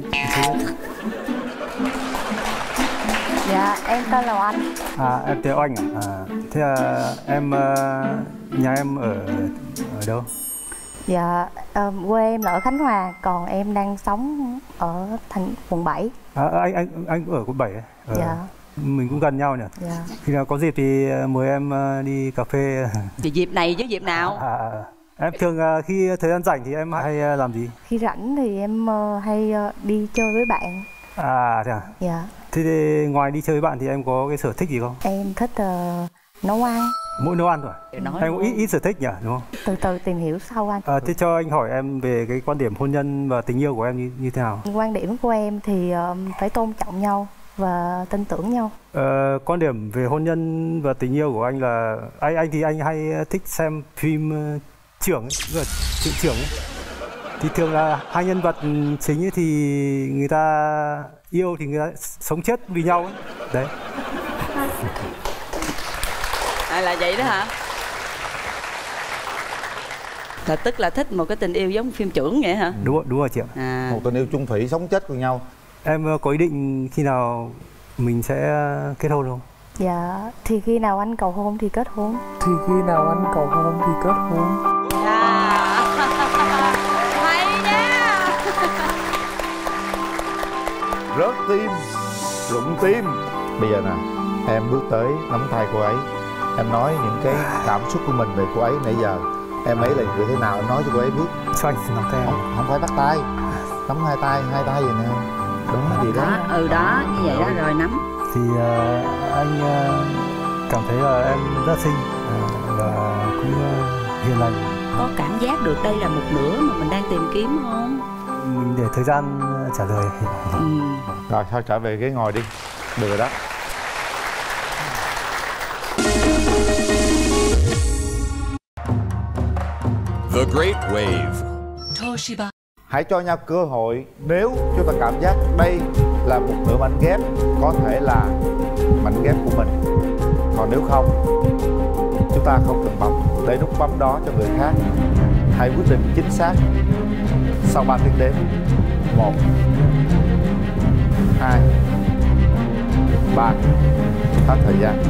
Dạ em tên là Oanh. Em tên Oanh à? Thế em nhà em ở đâu? Dạ quê em là ở Khánh Hòa, còn em đang sống ở quận 7. Anh ở quận 7 ấy. Dạ. Mình cũng gần nhau nhỉ. Dạ. Khi nào có dịp thì mời em đi cà phê. Thì dịp này chứ dịp nào? Em thường khi thời gian rảnh thì em hay làm gì? Khi rảnh thì em hay đi chơi với bạn. Thế à? Dạ. Thế thì ngoài đi chơi với bạn thì em có cái sở thích gì không? Em thích nấu ăn. Mỗi nấu ăn thôi. Em có ít sở thích nhỉ, đúng không? Từ từ tìm hiểu sau anh. Thế cho anh hỏi em về cái quan điểm hôn nhân và tình yêu của em như thế nào? Quan điểm của em thì phải tôn trọng nhau và tin tưởng nhau. Quan điểm về hôn nhân và tình yêu của anh là anh thì anh hay thích xem phim trưởng ấy, trưởng ấy. Thì thường là hai nhân vật chính ấy thì người ta yêu thì người ta sống chết vì nhau ấy. Đấy. Là vậy đó hả? Là tức là thích một cái tình yêu giống phim trưởng vậy hả? Đúng rồi chị ạ. Một tình yêu chung thủy sống chết cùng nhau. Em có ý định khi nào mình sẽ kết hôn không? Dạ, thì khi nào anh cầu hôn thì kết hôn. Thì khi nào anh cầu hôn thì kết hôn. Hay nha. Rớt tim, rụng tim. Bây giờ nè, em bước tới nắm tay cô ấy. Em nói những cái cảm xúc của mình về cô ấy nãy giờ. Em ấy là người thế nào em nói cho cô ấy biết. Cho anh nắm tay em. Không phải bắt tay, nắm hai tay vậy nè. Đúng gì đó. Đó, như vậy đó rồi nắm. Thì anh cảm thấy là em rất xinh và cũng hiền lành. Có cảm giác được đây là một nửa mà mình đang tìm kiếm không? Mình để thời gian trả lời. Rồi thôi trở về ghế ngồi đi. Được rồi đó. The Great Wave. Toshiba. Hãy cho nhau cơ hội. Nếu chúng ta cảm giác đây là một nửa mảnh ghép, có thể là mảnh ghép của mình. Còn nếu không, chúng ta không cần bấm, để nút bấm đó cho người khác. Hãy quyết định chính xác sau 3 tiếng đếm. 1 2 3. Hết thời gian.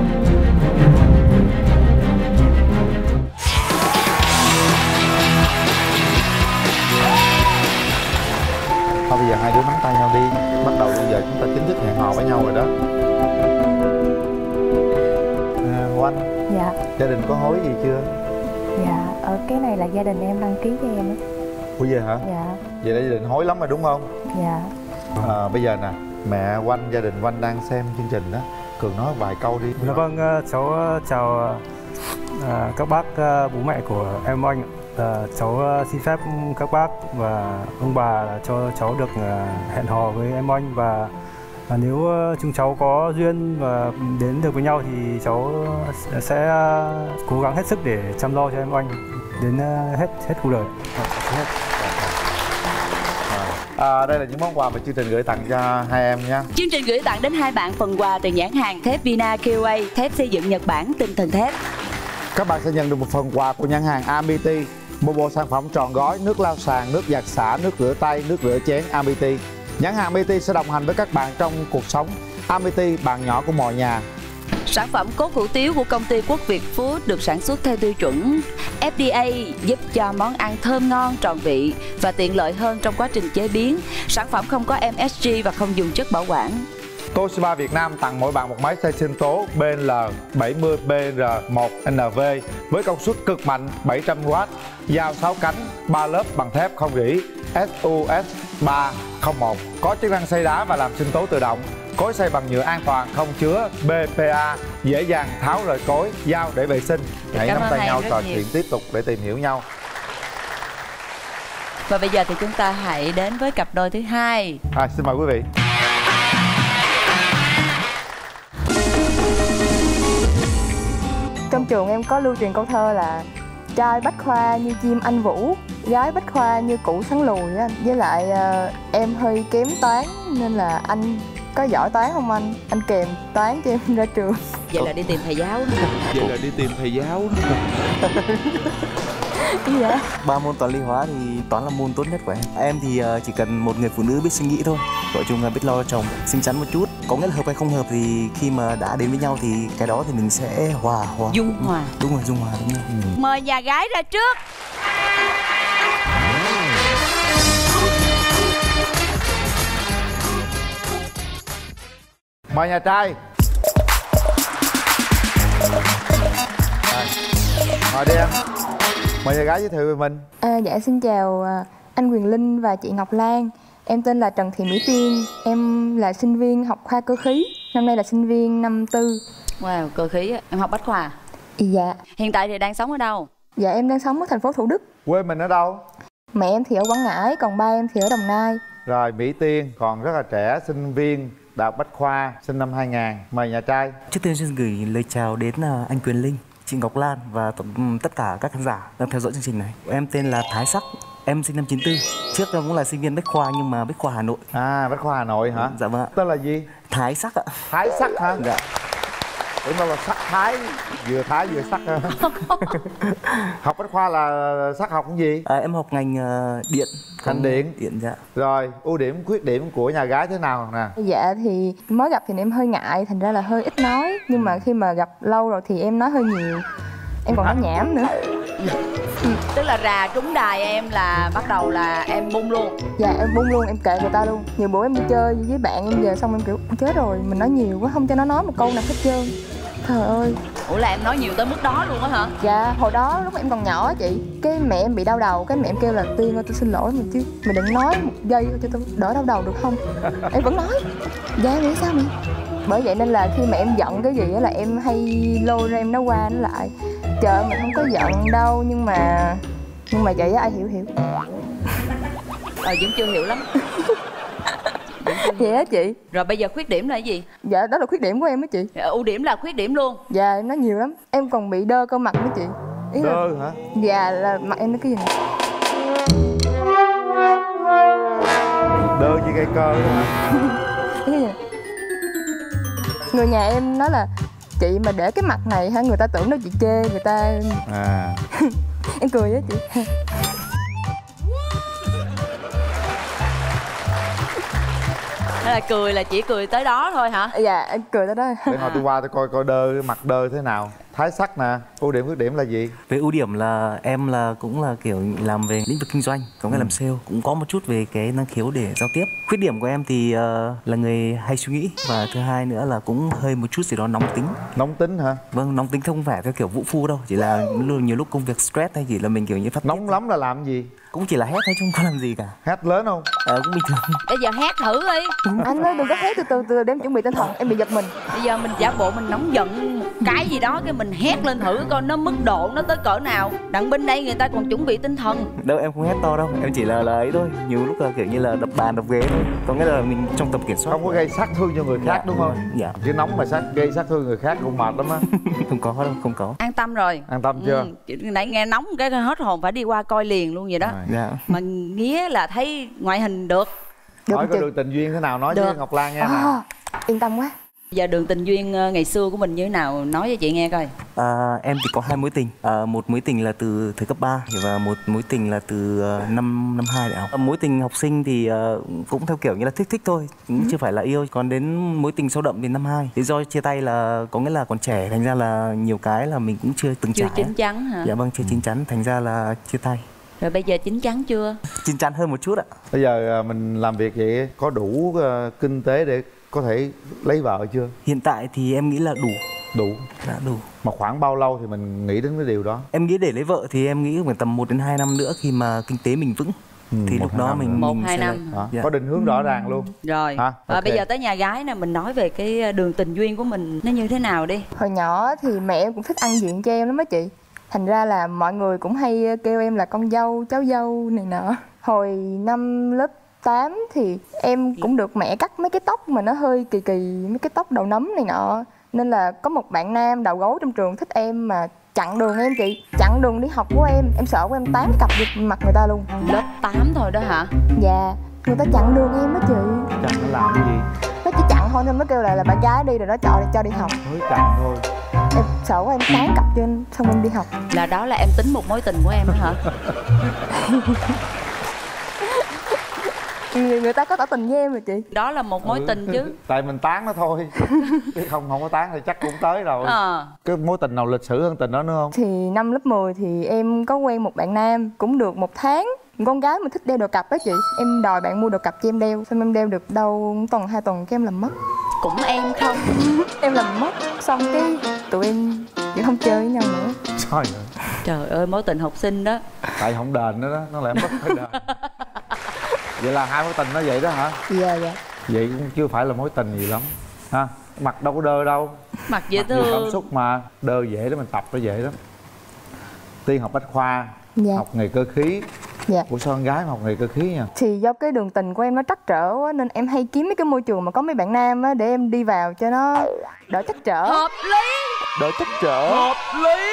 Thôi bây giờ hai đứa nắm tay nhau đi. Bắt đầu bây giờ chúng ta chính thức hẹn hò với nhau rồi đó. Oanh. Dạ. Gia đình có hối gì chưa? Dạ, ở cái này là gia đình em đăng ký cho em á. Ủa vậy hả? Dạ. Vậy là gia đình hối lắm rồi đúng không? Dạ. Bây giờ nè, mẹ Oanh, gia đình Oanh đang xem chương trình đó. Cường nói vài câu đi. Dạ vâng, cháu chào các bác bố mẹ của em Oanh. Cháu xin phép các bác và ông bà cho cháu được hẹn hò với em Oanh, và nếu chúng cháu có duyên và đến được với nhau thì cháu sẽ cố gắng hết sức để chăm lo cho em Oanh đến hết cuộc đời. Đây là những món quà mà chương trình gửi tặng cho hai em nha. Chương trình gửi tặng đến hai bạn phần quà từ nhãn hàng thép Vina KOA, thép xây dựng Nhật Bản tinh thần thép. Các bạn sẽ nhận được một phần quà của nhãn hàng Amity, một bộ sản phẩm trọn gói nước lau sàn, nước giặt xả, nước rửa tay, nước rửa chén Amity. Nhãn hàng Amity sẽ đồng hành với các bạn trong cuộc sống. Amity, bạn nhỏ của mọi nhà. Sản phẩm cốt hủ tiếu của công ty Quốc Việt Food được sản xuất theo tiêu chuẩn FDA, giúp cho món ăn thơm ngon, tròn vị và tiện lợi hơn trong quá trình chế biến. Sản phẩm không có MSG và không dùng chất bảo quản. Toshiba Việt Nam tặng mỗi bạn một máy xay sinh tố BL 70BR1NV với công suất cực mạnh 700W, dao 6 cánh, 3 lớp bằng thép không rỉ SUS 301, có chức năng xay đá và làm sinh tố tự động. Cối xay bằng nhựa an toàn, không chứa BPA, dễ dàng tháo rời cối, dao để vệ sinh. Hãy nắm tay nhau trò chuyện tiếp tục để tìm hiểu nhau. Và bây giờ thì chúng ta hãy đến với cặp đôi thứ hai. Xin mời quý vị. Trong trường em có lưu truyền câu thơ là trai bách khoa như chim anh vũ, gái bách khoa như củ sắn lùi á. Với lại em hơi kém toán nên là anh có giỏi toán không anh? Anh kèm toán cho em ra trường. Vậy là đi tìm thầy giáo đó. Vậy là đi tìm thầy giáo đó. Dạ. 3 môn toán lý hóa thì toán là môn tốt nhất của em. Em thì chỉ cần một người phụ nữ biết suy nghĩ thôi. Gọi chung là biết lo cho chồng, xinh xắn một chút. Có nghĩa là hợp hay không hợp thì khi mà đã đến với nhau thì cái đó thì mình sẽ hòa. Dung hòa. Đúng rồi, dung hòa đúng rồi. Mời nhà gái ra trước. Mời nhà trai. Mời đi em. Mời nhà gái giới thiệu về mình. Dạ xin chào anh Quyền Linh và chị Ngọc Lan. Em tên là Trần Thị Mỹ Tiên. Em là sinh viên học khoa cơ khí. Năm nay là sinh viên năm 4. Wow, cơ khí. Em học bách khoa. Dạ. Hiện tại thì đang sống ở đâu? Dạ em đang sống ở thành phố Thủ Đức. Quê mình ở đâu? Mẹ em thì ở Quảng Ngãi, còn ba em thì ở Đồng Nai. Rồi, Mỹ Tiên còn rất là trẻ, sinh viên Đại học Bách Khoa, sinh năm 2000. Mời nhà trai. Trước tiên xin gửi lời chào đến anh Quyền Linh, chị Ngọc Lan và tất cả các khán giả đang theo dõi chương trình này. Em tên là Thái Sắc, em sinh năm 94. Trước em cũng là sinh viên Bách Khoa nhưng mà Bách Khoa Hà Nội. Bách Khoa Hà Nội hả? Dạ vâng. Tên là gì? Thái Sắc ạ. Thái Sắc hả? Dạ. Tưởng đâu là sắc thái, vừa thái vừa sắc. Học Bách Khoa là sắc học cái gì? Em học ngành điện. Ngành điện. Điện dạ. Rồi, ưu điểm, khuyết điểm của nhà gái thế nào nè? Dạ thì mới gặp thì em hơi ngại, thành ra là hơi ít nói. Nhưng mà khi mà gặp lâu rồi thì em nói hơi nhiều. Em còn nói nhảm nữa. Tức là rà trúng đài em là bắt đầu là em bung luôn. Dạ em bung luôn, em kệ người ta luôn. Nhiều bữa em đi chơi với bạn em về xong em kiểu chết rồi, mình nói nhiều quá, không cho nó nói một câu nào hết trơn. Trời ơi, Ủa là em nói nhiều tới mức đó luôn á hả? Dạ, hồi đó lúc em còn nhỏ á chị, cái mẹ em bị đau đầu, cái mẹ em kêu là Tiên ơi tôi xin lỗi mình chứ, mày đừng nói một giây cho tôi đỡ đau đầu được không? Em vẫn nói. Dạ nghĩ sao mẹ? Bởi vậy nên là khi mà em giận cái gì á là em hay lôi ra em nói qua nó lại. Trời mình không có giận đâu nhưng mà vậy á ai hiểu. Vẫn chưa hiểu lắm. Vậy á chị. Rồi bây giờ khuyết điểm là cái gì? Dạ đó là khuyết điểm của em á chị. Ưu điểm là khuyết điểm luôn. Dạ nó nhiều lắm. Em còn bị đơ cơ mặt nữa chị. Đơ hả? Dạ là mặt em nó cái gì này. Đơ như cây cơ đó hả? Cái gì này. Người nhà em nói là chị mà để cái mặt này ha người ta tưởng đâu chị chê người ta. Em cười á chị. Thế là cười là chỉ cười tới đó thôi hả? Dạ em cười tới đó. Để hồi tôi qua tôi coi đơ mặt đơ thế nào. Thái sắc nè, ưu điểm khuyết điểm là gì? Về ưu điểm là em là cũng là kiểu làm về lĩnh vực kinh doanh, có nghĩa làm sale, cũng có một chút về cái năng khiếu để giao tiếp. Khuyết điểm của em thì là người hay suy nghĩ, và thứ hai nữa là cũng hơi một chút gì đó nóng tính. Nóng tính hả? Vâng, nóng tính không phải theo kiểu vũ phu đâu, chỉ là nhiều lúc công việc stress hay chỉ là mình kiểu như phát nóng lắm là làm gì? Cũng chỉ là hét thôi chứ không có làm gì cả. Hét lớn không? Cũng bình thường. Bây giờ hét thử đi. Anh ơi đừng có hét, từ từ để em chuẩn bị tinh thần, em bị giật mình. Bây giờ mình giả bộ mình nóng giận một cái gì đó, cái mình hét lên thử coi nó mức độ nó tới cỡ nào. Đặng bên đây người ta còn chuẩn bị tinh thần. Đâu em không hét to đâu, em chỉ là ấy thôi. Nhiều lúc là kiểu như là đập bàn đập ghế thôi. Có nghĩa là mình trong tầm kiểm soát. Không có gây sát thương cho người khác đúng không? Dạ. Chứ nóng mà gây sát thương người khác cũng mệt lắm á. Không có đâu, không có. An tâm rồi. An tâm chưa? Nãy nghe nóng cái hết hồn phải đi qua coi liền luôn vậy đó. Dạ. Mà nghĩa là thấy ngoại hình được. Hỏi có đường tình duyên thế nào nói với Ngọc Lan nghe nè. Yên tâm quá. Giờ đường tình duyên ngày xưa của mình như thế nào nói cho chị nghe coi. Em thì có 2 mối tình. Một mối tình là từ thời cấp 3 và một mối tình là từ năm 2 đại học. Mối tình học sinh thì cũng theo kiểu như là thích thôi, cũng chưa phải là yêu. Còn đến mối tình sâu đậm thì năm 2. Lý do chia tay là có nghĩa là còn trẻ, thành ra là nhiều cái là mình cũng chưa từng trải. Chưa chín chắn hả? Dạ vâng, chưa chín chắn, thành ra là chia tay. Rồi bây giờ chín chắn chưa? Chín chắn hơn một chút ạ. Bây giờ mình làm việc vậy có đủ kinh tế để có thể lấy vợ chưa? Hiện tại thì em nghĩ là đủ. Đủ? Đã đủ. Mà khoảng bao lâu thì mình nghĩ đến cái điều đó? Em nghĩ để lấy vợ thì em nghĩ khoảng tầm 1 đến 2 năm nữa khi mà kinh tế mình vững. Thì lúc đó mình 1-2 năm. Có định hướng rõ ràng luôn. Rồi. Okay. Bây giờ tới nhà gái nè, mình nói về cái đường tình duyên của mình nó như thế nào đi. Hồi nhỏ thì mẹ em cũng thích ăn diện cho em lắm á chị. Thành ra là mọi người cũng hay kêu em là con dâu, cháu dâu này nọ. Hồi năm lớp 8 thì em cũng được mẹ cắt mấy cái tóc mà nó hơi kỳ kỳ, mấy cái tóc đầu nấm này nọ. Nên là có một bạn nam đầu gấu trong trường thích em mà chặn đường em chị. Chặn đường đi học của em sợ của em tán cặp vô mặt người ta luôn. Lớp 8 thôi đó hả? Dạ, người ta chặn đường em á chị. Chặn nó làm cái gì? Nó chỉ chặn thôi nên nó kêu là bạn gái đi rồi nó cho đi học. Mới chặn thôi. Em sợ của em tán cặp cho em xong em đi học. Là đó là em tính một mối tình của em hả? Người ta có tỏ tình với em rồi chị. Đó là một mối tình chứ. Tại mình tán nó thôi. Chứ không có tán thì chắc cũng tới rồi. Cái mối tình nào lịch sử hơn tình đó nữa không? Thì năm lớp 10 thì em có quen một bạn nam cũng được 1 tháng. Con gái mà thích đeo đồ cặp đó chị. Em đòi bạn mua đồ cặp cho em đeo. Xong em đeo được đâu 1 tuần 2 tuần cái em làm mất. Cũng em không? Em làm mất. Xong cái tụi em chỉ không chơi với nhau nữa. Trời ơi mối tình học sinh đó. Tại không đền nữa đó, nó lại mất phải đền. Vậy là 2 mối tình nó vậy đó hả? Dạ. Vậy cũng chưa phải là mối tình gì lắm ha. Mặt đâu có đơ đâu. Mặt dễ thương. Cảm xúc mà đơ dễ đó, mình tập nó dễ lắm. Tiên học bách khoa, học nghề cơ khí. Dạ. Ủa sao con gái mà học nghề cơ khí nha? Thì do cái đường tình của em nó trắc trở quá nên em hay kiếm mấy cái môi trường mà có mấy bạn nam á để em đi vào cho nó đỡ trắc trở. Hợp lý. Đỡ trắc trở. Hợp lý.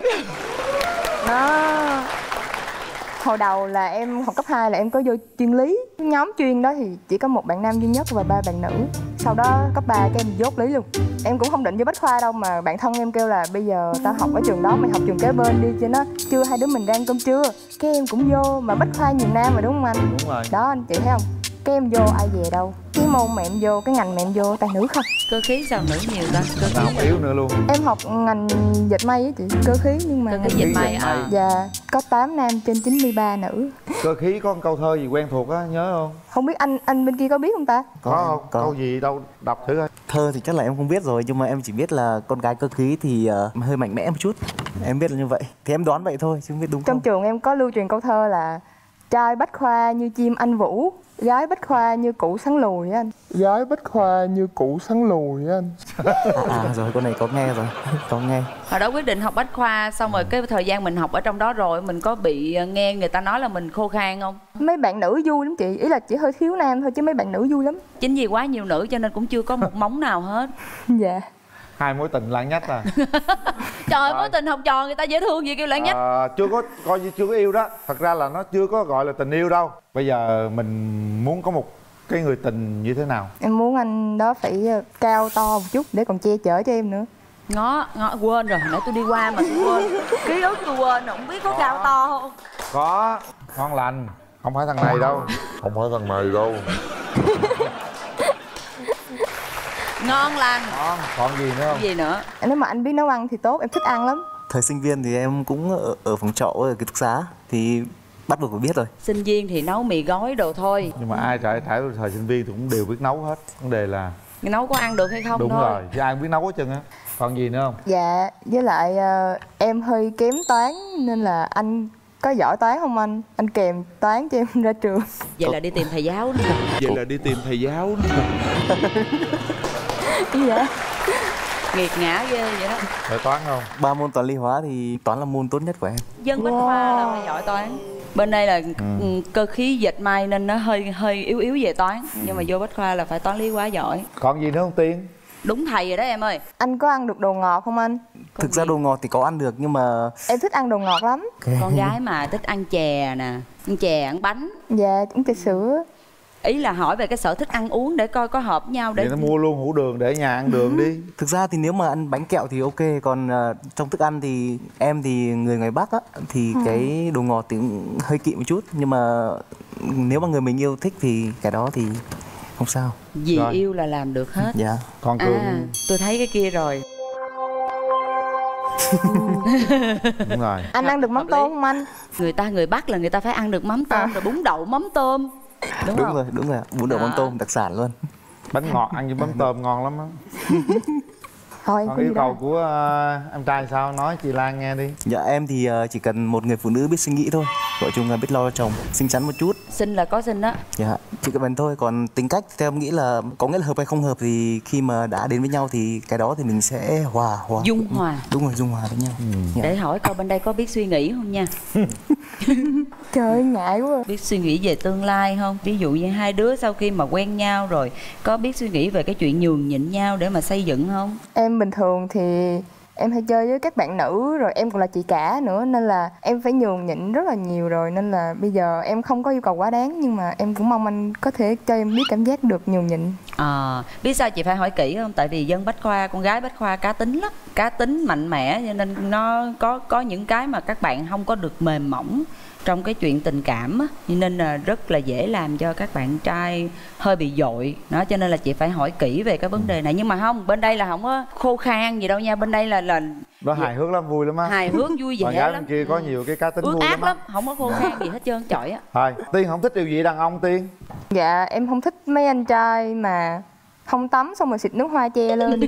Đó. Hồi đầu là em học cấp 2 là em có vô chuyên lý. Nhóm chuyên đó thì chỉ có 1 bạn nam duy nhất và 3 bạn nữ. Sau đó cấp 3 cái em dốt lý luôn. Em cũng không định vô bách khoa đâu mà bạn thân em kêu là bây giờ tao học ở trường đó mày học trường kế bên đi cho nó trưa hai đứa mình ra ăn cơm trưa. Cái em cũng vô mà bách khoa nhiều nam mà đúng không anh? Đúng rồi. Đó anh chị thấy không? cái em vô ai về đâu. Cái môn mà em vô, cái ngành mà em vô toàn nữ không. Cơ khí sao nữ nhiều ta? Cơ khí không yếu nữa luôn. Em học ngành dệt may á chị, cơ khí nhưng mà cơ khí dệt may à? Dạ, có 8 nam trên 93 nữ. Cơ khí có một câu thơ gì quen thuộc á, nhớ không? Không biết anh bên kia có biết không ta? Có không? Câu gì đâu, đọc thử coi. Thơ thì chắc là em không biết rồi, nhưng mà em chỉ biết là con gái cơ khí thì hơi mạnh mẽ một chút. Em biết là như vậy, thì em đoán vậy thôi chứ không biết đúng không. Trong trường em có lưu truyền câu thơ là trai bách khoa như chim anh vũ, gái bách khoa như cụ sắn lùi á anh. Gái bách khoa như cụ sắn lùi á anh. Rồi con này có nghe rồi. Có nghe. Hồi đó quyết định học bách khoa, xong rồi cái thời gian mình học ở trong đó rồi mình có bị nghe người ta nói là mình khô khan không? Mấy bạn nữ vui lắm chị, ý là chỉ hơi thiếu nam thôi chứ mấy bạn nữ vui lắm. Chính vì quá nhiều nữ cho nên cũng chưa có một móng nào hết. Dạ. Hai mối tình lạng nhách à. Trời ơi, mối tình học trò người ta dễ thương gì kêu lạng nhách. Chưa có, coi như chưa có yêu đó. Thật ra là nó chưa có gọi là tình yêu đâu. Bây giờ mình muốn có một cái người tình như thế nào? Em muốn anh đó phải cao to một chút để còn che chở cho em nữa. Ngó quên rồi, nãy tôi đi qua mà tôi quên. Ký ức tôi quên rồi, không biết có cao to không? Có, ngon lành. Không phải thằng này đâu. Không phải thằng này đâu. Ngon lành. Ngon, còn gì nữa không? Gì nữa? Nếu mà anh biết nấu ăn thì tốt, em thích ăn lắm. Thời sinh viên thì em cũng ở phòng trọ ở ký túc xá thì bắt buộc phải biết rồi. Sinh viên thì nấu mì gói đồ thôi. Nhưng mà ai trải thời sinh viên thì cũng đều biết nấu hết. Vấn đề là nấu có ăn được hay không đúng thôi. Rồi, chứ ai cũng biết nấu hết trơn á. Còn gì nữa không? Dạ, với lại em hơi kém toán nên là anh có giỏi toán không anh? Anh kèm toán cho em ra trường. Vậy là đi tìm thầy giáo đó. Vậy là đi tìm thầy giáo đó. Dạ. Nghiệt ngã ghê vậy đó. Phải toán không? 3 môn toán lý hóa thì toán là môn tốt nhất của em. Dân bách khoa là phải giỏi toán. Bên đây là cơ khí dệt may nên nó hơi yếu về toán. Nhưng mà vô bách khoa là phải toán lý hóa giỏi. Còn gì nữa không Tiên? Đúng thầy rồi đó em ơi. Anh có ăn được đồ ngọt không anh? Thực ra đồ ngọt thì có ăn được nhưng mà em thích ăn đồ ngọt lắm. Con gái mà thích ăn chè nè, ăn chè, ăn bánh. Dạ, uống trà sữa. Ý là hỏi về cái sở thích ăn uống để coi có hợp với nhau để vậy nó mua luôn hũ đường để ở nhà ăn đường đi. Thực ra thì nếu mà ăn bánh kẹo thì ok, còn trong thức ăn thì em thì người ngoài Bắc á thì cái đồ ngọt thì cũng hơi kỵ một chút, nhưng mà nếu mà người mình yêu thích thì cái đó thì không sao. Vì rồi. Yêu là làm được hết. Dạ. Còn Cường tôi thấy cái kia rồi. Đúng rồi. Anh ăn được mắm tôm không anh? Người Bắc là người ta phải ăn được mắm tôm rồi bún đậu mắm tôm. Đúng rồi, đúng rồi, bún đậu mắm tôm đặc sản luôn. Bánh ngọt ăn với mắm tôm ngon lắm á. Thôi, còn yêu cầu của em trai sao, nói chị Lan nghe đi. Dạ em thì chỉ cần một người phụ nữ biết suy nghĩ thôi, gọi chung là biết lo cho chồng, xinh xắn một chút. Xinh là có xinh đó. Dạ, chỉ cần thôi, còn tính cách theo em nghĩ là có nghĩa là hợp hay không hợp thì khi mà đã đến với nhau thì cái đó thì mình sẽ hòa. Dung hòa. Đúng rồi, dung hòa với nhau. Dạ. Để hỏi coi bên đây có biết suy nghĩ không nha. Trời ơi, ngại quá. Biết suy nghĩ về tương lai không? Ví dụ như hai đứa sau khi mà quen nhau rồi có biết suy nghĩ về cái chuyện nhường nhịn nhau để mà xây dựng không? Em bình thường thì em hay chơi với các bạn nữ, rồi em còn là chị cả nữa nên là em phải nhường nhịn rất là nhiều rồi, nên là bây giờ em không có yêu cầu quá đáng, nhưng mà em cũng mong anh có thể cho em biết cảm giác được nhường nhịn. Biết sao chị phải hỏi kỹ không? Tại vì dân bách khoa, con gái bách khoa cá tính lắm, cá tính mạnh mẽ, cho nên nó có những cái mà các bạn không có được mềm mỏng trong cái chuyện tình cảm á, nên là rất là dễ làm cho các bạn trai hơi bị dội đó, cho nên là chị phải hỏi kỹ về cái vấn đề này. Nhưng mà không, bên đây là không có khô khan gì đâu nha, bên đây là nó hài hước lắm, vui lắm á, hài hước vui vẻ lắm. Bên kia có nhiều cái cá tính ước vui ác lắm, không có khô khan gì hết trơn chọi á. Thôi, Tiên không thích điều gì đàn ông Tiên? Dạ em không thích mấy anh trai mà không tắm xong rồi xịt nước hoa che lên.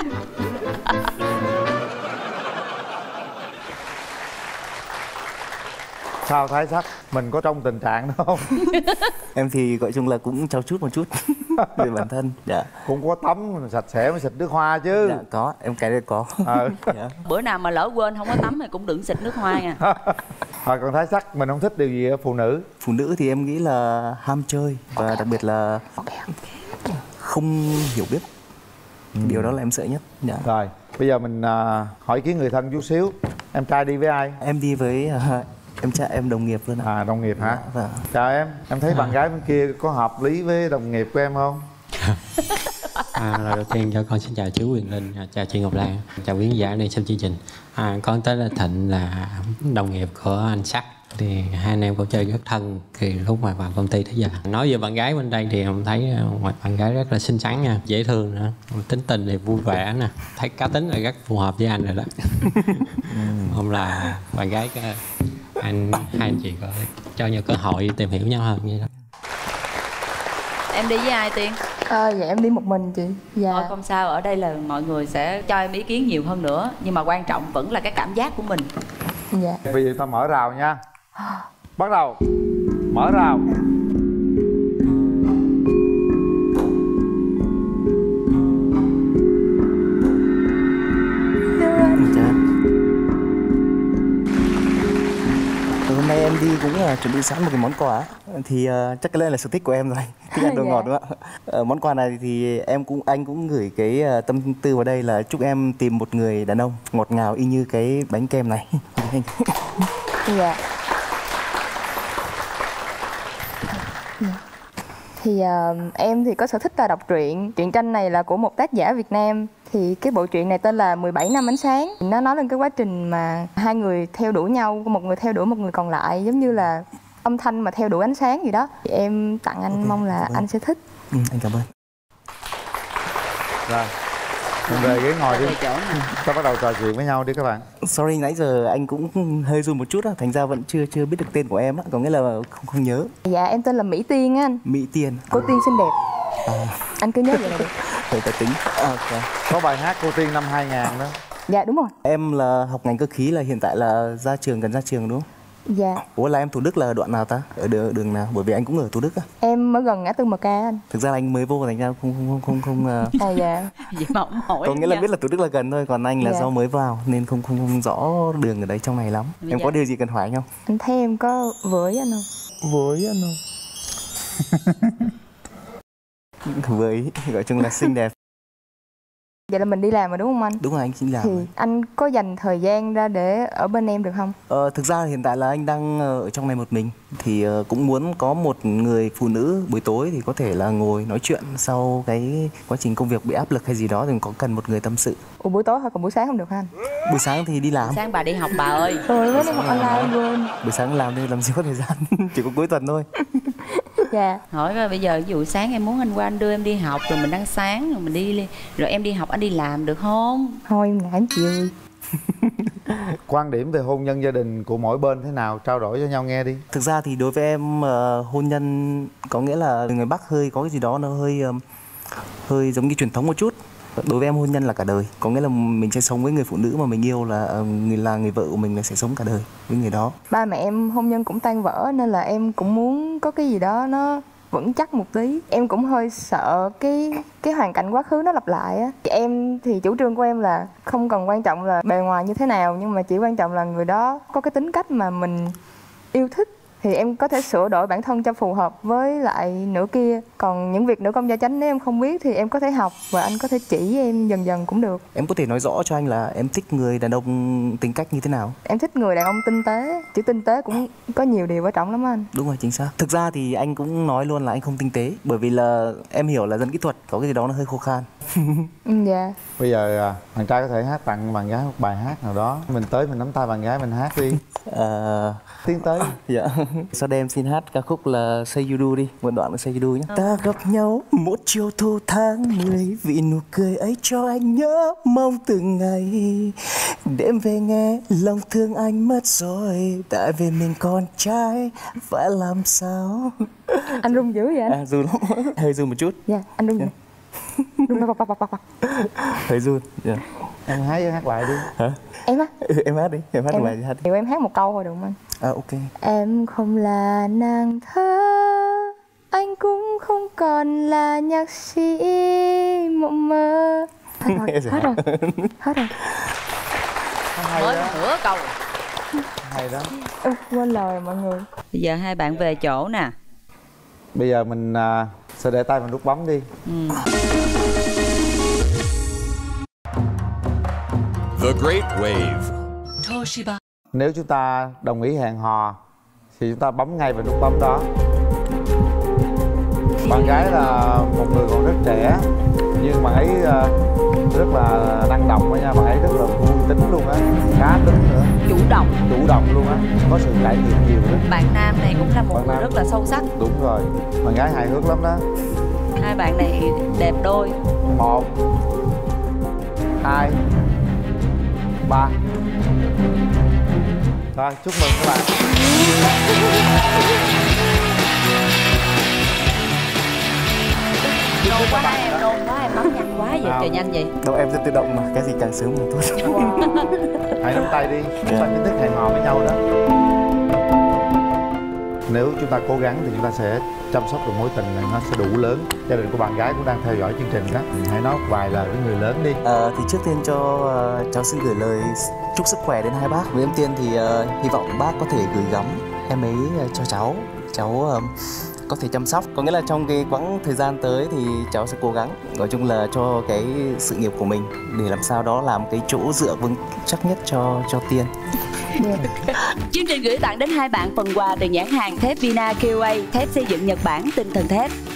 Sao Thái Sắc, mình có trong tình trạng đó không? Em thì gọi chung là cũng trau chút một chút về bản thân. Dạ. Cũng có tắm sạch sẽ mới xịt nước hoa chứ. Dạ có, em cái đấy có. Dạ. Bữa nào mà lỡ quên không có tắm thì cũng đừng xịt nước hoa nha. Rồi còn Thái Sắc, mình không thích điều gì ở phụ nữ? Phụ nữ thì em nghĩ là ham chơi và đặc biệt là không hiểu biết. Điều đó là em sợ nhất. Dạ. Rồi, bây giờ mình hỏi ý kiến người thân chút xíu. Em trai đi với ai? Em đi với em trai em đồng nghiệp luôn ạ. Đồng nghiệp hả? Dạ. Chào em thấy bạn gái bên kia có hợp lý với đồng nghiệp của em không? Lời đầu tiên cho con xin chào chú Quyền Linh, chào chị Ngọc Lan, chào quý khán giả đang xem chương trình. Con tên là Thịnh, là đồng nghiệp của anh Sắc. thì hai anh em cũng chơi rất thân thì lúc mà vào công ty tới giờ. Nói về bạn gái bên đây thì em thấy bạn gái rất là xinh xắn nha, dễ thương nữa, tính tình thì vui vẻ nè, thấy cá tính là rất phù hợp với anh rồi đó. Hôm là bạn gái hai anh chị có cho nhau cơ hội tìm hiểu nhau hơn vậy đó. Em đi với ai Tiên? Dạ em đi một mình chị. Dạ. Thôi không sao, ở đây là mọi người sẽ cho em ý kiến nhiều hơn nữa, nhưng mà quan trọng vẫn là cái cảm giác của mình. Dạ. Bây giờ ta mở rào nha. Bắt đầu. Mở rào. Hôm nay em đi cũng chuẩn bị sẵn một cái món quà thì chắc cái này là sở thích của em rồi, thích ăn đồ ngọt đúng không ạ? Món quà này thì anh cũng gửi cái tâm tư vào đây là chúc em tìm một người đàn ông ngọt ngào y như cái bánh kem này. Dạ. Thì em thì có sở thích là đọc truyện. Truyện tranh này là của một tác giả Việt Nam. Thì cái bộ truyện này tên là 17 năm ánh sáng. Nó nói lên cái quá trình mà hai người theo đuổi nhau, một người theo đuổi một người còn lại, giống như là âm thanh mà theo đuổi ánh sáng gì đó. Thì em tặng anh, mong là anh sẽ thích. Anh cảm ơn. Rồi, mình về ghế ngồi đi. Ta bắt đầu trò chuyện với nhau đi các bạn. Sorry, nãy giờ anh cũng hơi run một chút á, thành ra vẫn chưa biết được tên của em á, có nghĩa là không nhớ. Dạ em tên là Mỹ Tiên á anh. Mỹ Tiên. Cô Tiên xinh đẹp. Anh cứ nhớ vậy là được. Vậy ta tính. Okay. Có bài hát Cô Tiên năm 2000 đó. Dạ đúng rồi. Em là học ngành cơ khí, là hiện tại là gần ra trường đúng không? Dạ. Ủa là em Thủ Đức là đoạn nào ta? Ở đường nào? Bởi vì anh cũng ở Thủ Đức á. Em ở gần ngã tư MK anh. Thực ra là anh mới vô thành ra không dạ. Vậy mà ông hỏi. Có nghĩa là biết là Thủ Đức là gần thôi, còn anh là do mới vào nên không rõ đường ở đấy trong này lắm. Em có điều gì cần hỏi anh không? Anh thấy em có với anh không? Với anh không? Với, gọi chung là xinh đẹp. Vậy là mình đi làm rồi đúng không anh? Đúng rồi, anh xin làm. Thì anh có dành thời gian ra để ở bên em được không? Thực ra hiện tại là anh đang ở trong này một mình. Thì cũng muốn có một người phụ nữ buổi tối thì có thể là ngồi nói chuyện sau cái quá trình công việc bị áp lực hay gì đó thì có cần một người tâm sự. Ủa buổi tối thôi, còn buổi sáng không được hả anh? Buổi sáng thì đi làm. Buổi sáng bà đi học bà ơi. Rồi mới đi học online luôn. Buổi sáng làm thì làm gì có thời gian, chỉ có cuối tuần thôi. Dạ. Hỏi coi bây giờ ví dụ sáng em muốn anh qua anh đưa em đi học rồi mình ăn sáng rồi mình đi, rồi em đi học anh đi làm được không? Thôi em ngại anh chịu. Quan điểm về hôn nhân gia đình của mỗi bên thế nào, trao đổi cho nhau nghe đi. Thực ra thì đối với em hôn nhân có nghĩa là người Bắc hơi có cái gì đó nó hơi giống như truyền thống một chút. Đối với em hôn nhân là cả đời, có nghĩa là mình sẽ sống với người phụ nữ mà mình yêu, là người vợ của mình là sẽ sống cả đời với người đó. Ba mẹ em hôn nhân cũng tan vỡ nên là em cũng muốn có cái gì đó nó vững chắc một tí. Em cũng hơi sợ cái hoàn cảnh quá khứ nó lặp lại á. Em thì chủ trương của em là không cần quan trọng là bề ngoài như thế nào, nhưng mà chỉ quan trọng là người đó có cái tính cách mà mình yêu thích thì em có thể sửa đổi bản thân cho phù hợp với lại nửa kia. Còn những việc nữ công gia chánh nếu em không biết thì em có thể học và anh có thể chỉ em dần dần cũng được. Em có thể nói rõ cho anh là em thích người đàn ông tính cách như thế nào? Em thích người đàn ông tinh tế. Chữ tinh tế cũng có nhiều điều quan trọng lắm anh. Đúng rồi, chính xác. Thực ra thì anh cũng nói luôn là anh không tinh tế, bởi vì là em hiểu là dân kỹ thuật có cái gì đó nó hơi khô khan. Dạ. Bây giờ bạn trai có thể hát tặng bạn gái một bài hát nào đó. Mình tới mình nắm tay bạn gái mình hát đi. Tiến tới. Dạ. Sau đây em xin hát ca khúc là Say You Do đi, một đoạn là Say You Do nhé. Ta gặp nhau một chiều thu tháng 10, vì nụ cười ấy cho anh nhớ mong từng ngày. Đêm về nghe lòng thương anh mất rồi, tại vì mình con trai phải làm sao. Anh run dữ vậy anh? Run lắm, hơi run một chút. Dạ, anh run vậy. Run bọc. Hơi run. Dạ. Em hát lại đi. Hả? Em á? Em hát đi, em hát bài gì hát đi. Điều em hát một câu thôi được không anh? Ok. Em không là nàng thơ, anh cũng không còn là nhạc sĩ mộng mơ. Hết rồi. Mới nửa câu. Hay đó. Quên lời rồi mọi người. Bây giờ hai bạn về chỗ nè. Bây giờ mình sẽ để tay vào nút bấm đi. The Great Wave. Toshiba. Nếu chúng ta đồng ý hẹn hò thì chúng ta bấm ngay vào nút bấm đó. Bạn gái là một người còn rất trẻ, nhưng bạn ấy rất là năng động nha, bạn ấy rất là vui tính luôn á, cá tính nữa. Chủ động. động luôn á, có sự cải thiện nhiều đó. Bạn nam này cũng là một người rất là sâu sắc. Đúng rồi, bạn gái hài hước lắm đó. Hai bạn này đẹp đôi. 1 2 3. Rồi, chúc mừng các bạn. Nôn quá em, nôn quá em, bấm nhanh quá vậy, trời nhanh vậy. Đâu em sẽ tự động mà, cái gì càng sớm càng tốt. Hãy nắm tay đi, chúng ta chính thức hẹn hò với nhau đó. Nếu chúng ta cố gắng thì chúng ta sẽ chăm sóc được mối tình này, nó sẽ đủ lớn. Gia đình của bạn gái cũng đang theo dõi chương trình đó. Hãy nói vài lời với người lớn đi. Thì trước tiên cho cháu xin gửi lời chúc sức khỏe đến hai bác. Với em Tiên thì hy vọng bác có thể gửi gắm em ấy cho cháu. Cháu có thể chăm sóc, có nghĩa là trong cái quãng thời gian tới thì cháu sẽ cố gắng, nói chung là cho cái sự nghiệp của mình để làm sao đó làm cái chỗ dựa vững chắc nhất cho Tiên. Chương trình gửi tặng đến hai bạn phần quà từ nhãn hàng thép Vina QA, thép xây dựng Nhật Bản tinh thần thép.